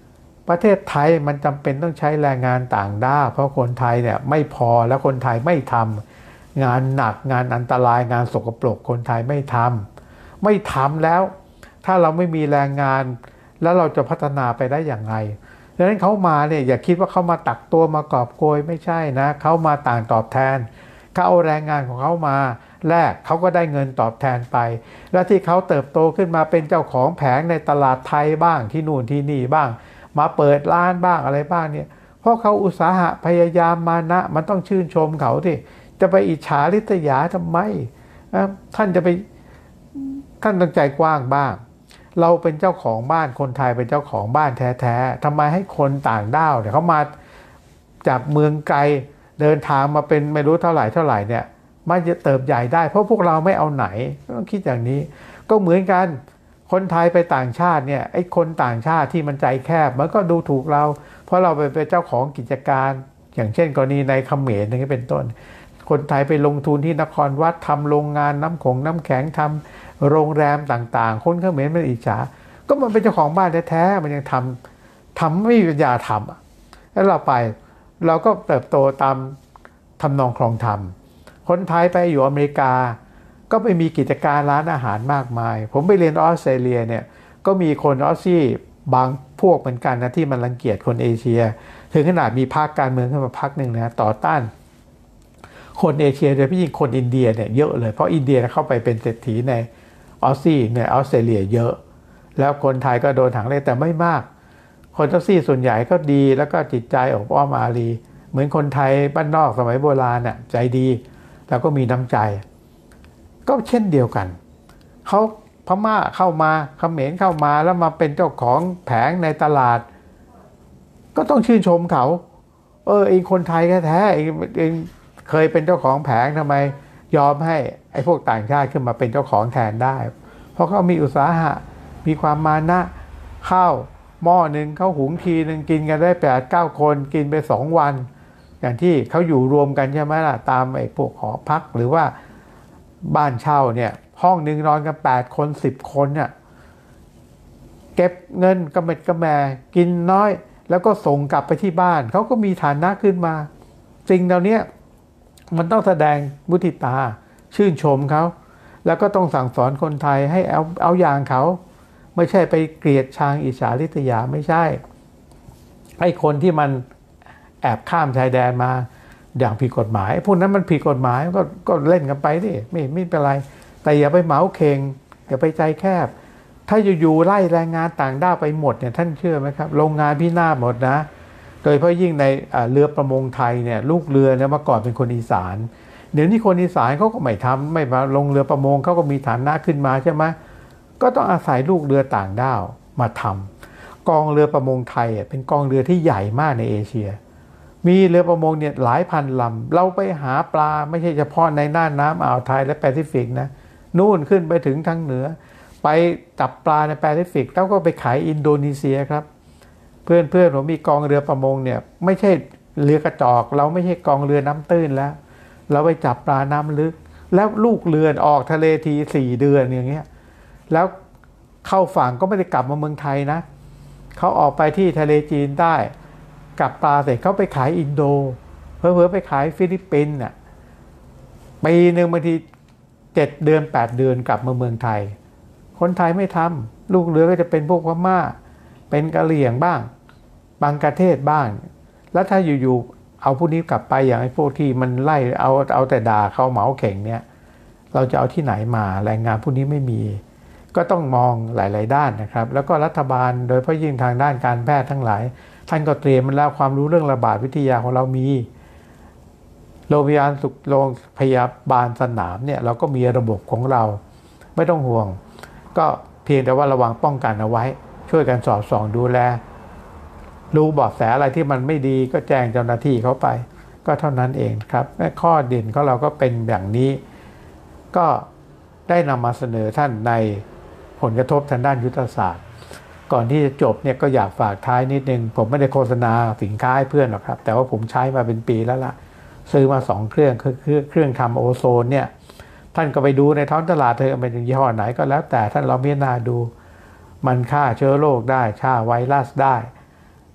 ประเทศไทยมันจำเป็นต้องใช้แรงงานต่างด้าวเพราะคนไทยเนี่ยไม่พอแล้วคนไทยไม่ทำงานหนักงานอันตรายงานสกปรกคนไทยไม่ทำไม่ทำแล้วถ้าเราไม่มีแรงงานแล้วเราจะพัฒนาไปได้อย่างไรดังนั้นเขามาเนี่ยอย่าคิดว่าเขามาตักตัวมากอบโกยไม่ใช่นะเขามาต่างตอบแทนเขาเอาแรงงานของเขามาแลกเขาก็ได้เงินตอบแทนไปและที่เขาเติบโตขึ้นมาเป็นเจ้าของแผงในตลาดไทยบ้างที่นู่นที่นี่บ้างมาเปิดร้านบ้างอะไรบ้างเนี่ยเพราะเขาอุตสาหะพยายามมานะมันต้องชื่นชมเขาที่จะไปอิจฉาริษยาทำไมท่านจะไปท่านต้องใจกว้างบ้างเราเป็นเจ้าของบ้านคนไทยเป็นเจ้าของบ้านแท้ๆทำไมให้คนต่างด้าวเนี่ยเขามาจากเมืองไกลเดินทางมาเป็นไม่รู้เท่าไหร่เท่าไหร่เนี่ยมาจะเติบใหญ่ได้เพราะพวกเราไม่เอาไหนต้องคิดอย่างนี้ก็เหมือนกันคนไทยไปต่างชาติเนี่ยไอ้คนต่างชาติที่มันใจแคบมันก็ดูถูกเราเพราะเราไปเป็นเจ้าของกิจการอย่างเช่นกรณีในเขมรนี่เป็นต้นคนไทยไปลงทุนที่นครวัดทำโรงงานน้ำขงน้ำแข็งทำโรงแรมต่างๆคนเขมรมันอิจฉาก็มันเป็นเจ้าของบ้านแท้ๆมันยังทำทำไม่มีปัญญาทำแล้วเราไปเราก็เติบโตตามทำนองคลองธรรมคนไทยไปอยู่อเมริกาก็ไปมีกิจการร้านอาหารมากมายผมไปเรียนออสเตรเลียเนี่ยก็มีคนออสซี่บางพวกเหมือนกันนะที่มันรังเกียจคนเอเชียถึงขนาดมีพรรคการเมืองขึ้นมาพรรคหนึ่งนะต่อต้านคนเอเชียโดยเฉพาะยิ่งคนอินเดียเนี่ยเยอะเลยเพราะอินเดียเข้าไปเป็นเศรษฐีในออสซี่ในออสเตรเลียเยอะแล้วคนไทยก็โดนถังเลยแต่ไม่มากคนออสซี่ส่วนใหญ่ก็ดีแล้วก็จิตใจอบอ้อมอารีเหมือนคนไทยบ้านนอกสมัยโบราณน่ะใจดีแล้วก็มีน้ำใจก็เช่นเดียวกันเขาพม่าเข้ามาเขมรเข้ามาแล้วมาเป็นเจ้าของแผงในตลาดก็ต้องชื่นชมเขาเออเองคนไทยแท้ๆเองเองเคยเป็นเจ้าของแผงทำไมยอมให้ไอ้พวกต่างชาติขึ้นมาเป็นเจ้าของแทนได้เพราะเขามีอุตสาหะมีความมานะข้าวหม้อหนึ่งเขาหุงทีหนึ่งกินกันได้แปดเก้าคนกินไปสองวันอย่างที่เขาอยู่รวมกันใช่ไหมล่ะตามไอ้พวกหอพักหรือว่าบ้านเช่าเนี่ยห้องหนึ่งนอนกันแปดคนสิบคนเนี่ยเก็บเงินกระเม็ดกระแมกินน้อยแล้วก็ส่งกลับไปที่บ้านเขาก็มีฐานะขึ้นมาสิ่งเหล่านี้มันต้องแสดงมุทิตาชื่นชมเขาแล้วก็ต้องสั่งสอนคนไทยให้เอาเอาอย่างเขาไม่ใช่ไปเกลียดชังอิจฉาริษยาไม่ใช่ไอ้คนที่มันแอบข้ามชายแดนมาอย่างผิดกฎหมายพวกนั้นมันผิดกฎหมายก็ก็เล่นกันไปดิไม่ไม่เป็นไรแต่อย่าไปเหมาเข่งอย่าไปใจแคบถ้าอยู่ๆไล่แรงงานต่างด้าวไปหมดเนี่ยท่านเชื่อไหมครับโรงงานพินาศหมดนะโดยเฉพาะยิ่งในเรือประมงไทยเนี่ยลูกเรือเนี่ยเมื่อก่อนเป็นคนอีสานเดี๋ยวนี้คนอีสานเขาก็ไม่ทำไม่มาลงเรือประมงเขาก็มีฐานะขึ้นมาใช่ไหมก็ต้องอาศัยลูกเรือต่างด้าวมาทำกองเรือประมงไทยเป็นกองเรือที่ใหญ่มากในเอเชียมีเรือประมงเนี่ยหลายพันลำเราไปหาปลาไม่ใช่เฉพาะในน่านน้ำอ่าวไทยและแปซิฟิกนะนู่นขึ้นไปถึงทางเหนือไปจับปลาในแปซิฟิกแล้วก็ไปขายอินโดนีเซียครับเพื่อนเพื่อนผมมีกองเรือประมงเนี่ยไม่ใช่เรือกระจอกเราไม่ใช่กองเรือน้ำตื้นแล้วเราไปจับปลาน้ำลึกแล้วลูกเรือออกทะเลทีสี่เดือนอย่างเงี้ยแล้วเข้าฝั่งก็ไม่ได้กลับมาเมืองไทยนะเขาออกไปที่ทะเลจีนใต้กลับปลาเสร็จเขาไปขายอินโดเผลอๆไปขายฟิลิปปินส์น่ะปีหนึ่งบางทีเจ็ดเดือนแปดเดือนกลับมาเมืองไทยคนไทยไม่ทำลูกเรือก็จะเป็นพวกพม่าเป็นกะเหรี่ยงบ้างบังกลาเทศบ้างแล้วถ้าอยู่ๆเอาพวกนี้กลับไปอย่างไอ้พวกที่มันไล่เอาเอาแต่ด่าเขาเหมาเข่งเนี่ยเราจะเอาที่ไหนมาแรงงานพวกนี้ไม่มีก็ต้องมองหลายๆด้านนะครับแล้วก็รัฐบาลโดยเฉพาะยิ่งทางด้านการแพทย์ทั้งหลายท่านก็เตรียมมันแล้วความรู้เรื่องระบาดวิทยาของเรามีโรงพยาบาลสุขโรงพยาบาลสนามเนี่ยเราก็มีระบบของเราไม่ต้องห่วงก็เพียงแต่ว่าระวังป้องกันเอาไว้ช่วยกันสอดส่องดูแลรู้เบาะแสอะไรที่มันไม่ดีก็แจ้งเจ้าหน้าที่เขาไปก็เท่านั้นเองครับข้อเด่นของเราก็เป็นอย่างนี้ก็ได้นำมาเสนอท่านในผลกระทบทางด้านยุทธศาสตร์ก่อนที่จะจบเนี่ยก็อยากฝากท้ายนิดนึงผมไม่ได้โฆษณาสินค้าให้เพื่อนหรอกครับแต่ว่าผมใช้มาเป็นปีแล้วล่ะซื้อมาสองเครื่องคือเครื่องทำโอโซนเนี่ยท่านก็ไปดูในท้องตลาดเธอเป็นยี่ห้อไหนก็แล้วแต่ท่านลองพิจารณาดูมันฆ่าเชื้อโรคได้ฆ่าไวรัสได้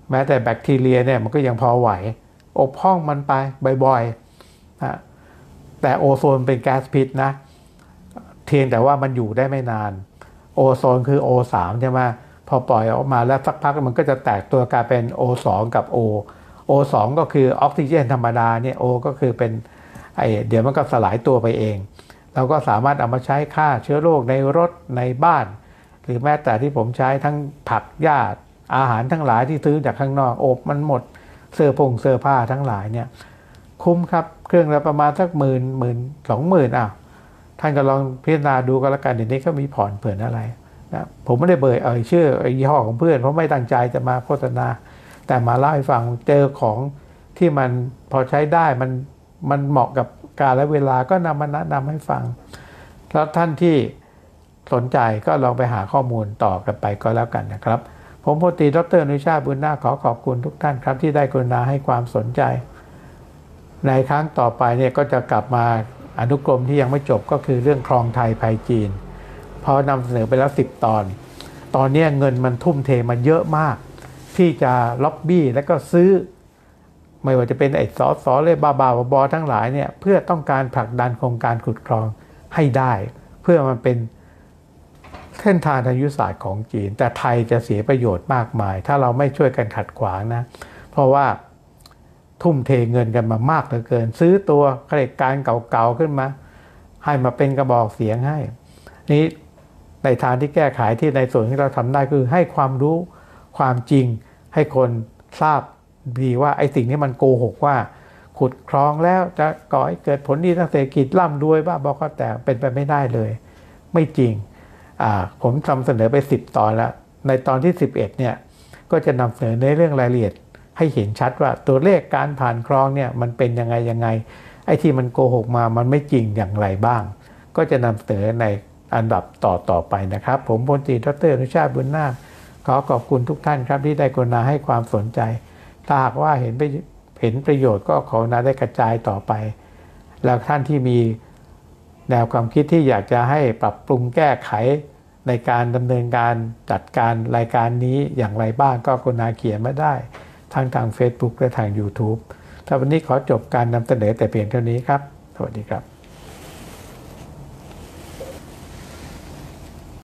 แม้แต่แบคทีเรียเนี่ยมันก็ยังพอไหวอบห้องมันไปบ่อยๆนะแต่โอโซนเป็นแก๊สพิษนะเพียงแต่ว่ามันอยู่ได้ไม่นานโอโซนคือ โอ สาม ใช่ไหมพอปล่อยออกมาแล้วสักพักมันก็จะแตกตัวกลายเป็น โอ สอง กับ O โอ สอง ก็คือออกซิเจนธรรมดาเนี่ย O ก็คือเป็นไอเดี๋ยวมันก็สลายตัวไปเองเราก็สามารถเอามาใช้ฆ่าเชื้อโรคในรถในบ้านหรือแม้แต่ที่ผมใช้ทั้งผักหญ้าอาหารทั้งหลายที่ซื้อจากข้างนอกอบมันหมดเสื้อผงเสื้อผ้าทั้งหลายเนี่ยคุ้มครับเครื่องละประมาณสักหมื่นหมื่นสองหมื่นอ่ะท่านก็ลองพิจารณาดูก็แล้วกันเดี๋ยวนี้ก็มีผ่อนเผื่ออะไรนะผมไม่ได้เบยเอ่ยชื่อยี่ห้อของเพื่อนเพราะไม่ตั้งใจจะมาโฆษณาแต่มาเล่าให้ฟังเจอของที่มันพอใช้ได้มันมันเหมาะกับกาลและเวลาก็นำมาแนะนำให้ฟังแล้วท่านที่สนใจก็ลองไปหาข้อมูลต่อกันไปก็แล้วกันนะครับผมพลตรีดร.อนุชาติบุญนาคขอขอบคุณทุกท่านครับที่ได้กรุณาให้ความสนใจในครั้งต่อไปเนี่ยก็จะกลับมาอนุกรมที่ยังไม่จบก็คือเรื่องคลองไทยภัยจีนพอนำเสนอไปแล้วสิบตอนตอนนี้เงินมันทุ่มเทมันเยอะมากที่จะล็อบบี้และก็ซื้อไม่ว่าจะเป็นไอ้สอสอเลยบาบาบอทั้งหลายเนี่ยเพื่อต้องการผลักดันโครงการขุดคลองให้ได้เพื่อมันเป็นเส้นทางทางยุทธศาสตร์ของจีนแต่ไทยจะเสียประโยชน์มากมายถ้าเราไม่ช่วยกันขัดขวางนะเพราะว่าทุ่มเทเงินกันมามากเหลือเกินซื้อตัวข้าราชการเก่าๆขึ้นมาให้มาเป็นกระบอกเสียงให้นี้ในทางที่แก้ไขที่ในส่วนที่เราทำได้คือให้ความรู้ความจริงให้คนทราบดีว่าไอ้สิ่งที่มันโกหกว่าขุดคลองแล้วจะก่อให้เกิดผลดีทางเศรษฐกิจร่ำรวยบ้าบอกก็แต่เป็นไปไม่ได้เลยไม่จริงอ่าผมนำเสนอไปสิบตอนแล้วในตอนที่สิบเอ็ดเนี่ยก็จะนำเสนอในเรื่องรายละเอียดให้เห็นชัดว่าตัวเลขการผ่านคลองเนี่ยมันเป็นยังไงยังไงไอ้ที่มันโกหกมามันไม่จริงอย่างไรบ้างก็จะนำเสนอในอันดับต่อต่อไปนะครับผมพลตรีดร.อนุชาติบุญนาคขอขอบคุณทุกท่านครับที่ได้กรุณาให้ความสนใจถ้าหากว่าเห็นไปเห็นประโยชน์ก็ขอนาได้กระจายต่อไปแล้วท่านที่มีแนวความคิดที่อยากจะให้ปรับปรุงแก้ไขในการดำเนินการจัดการรายการนี้อย่างไรบ้างก็กรุณาเขียนมาได้ทั้งทาง Facebook และทาง YouTube ถ้าวันนี้ขอจบการนำเสนอแต่เพียงเท่านี้ครับสวัสดีครับ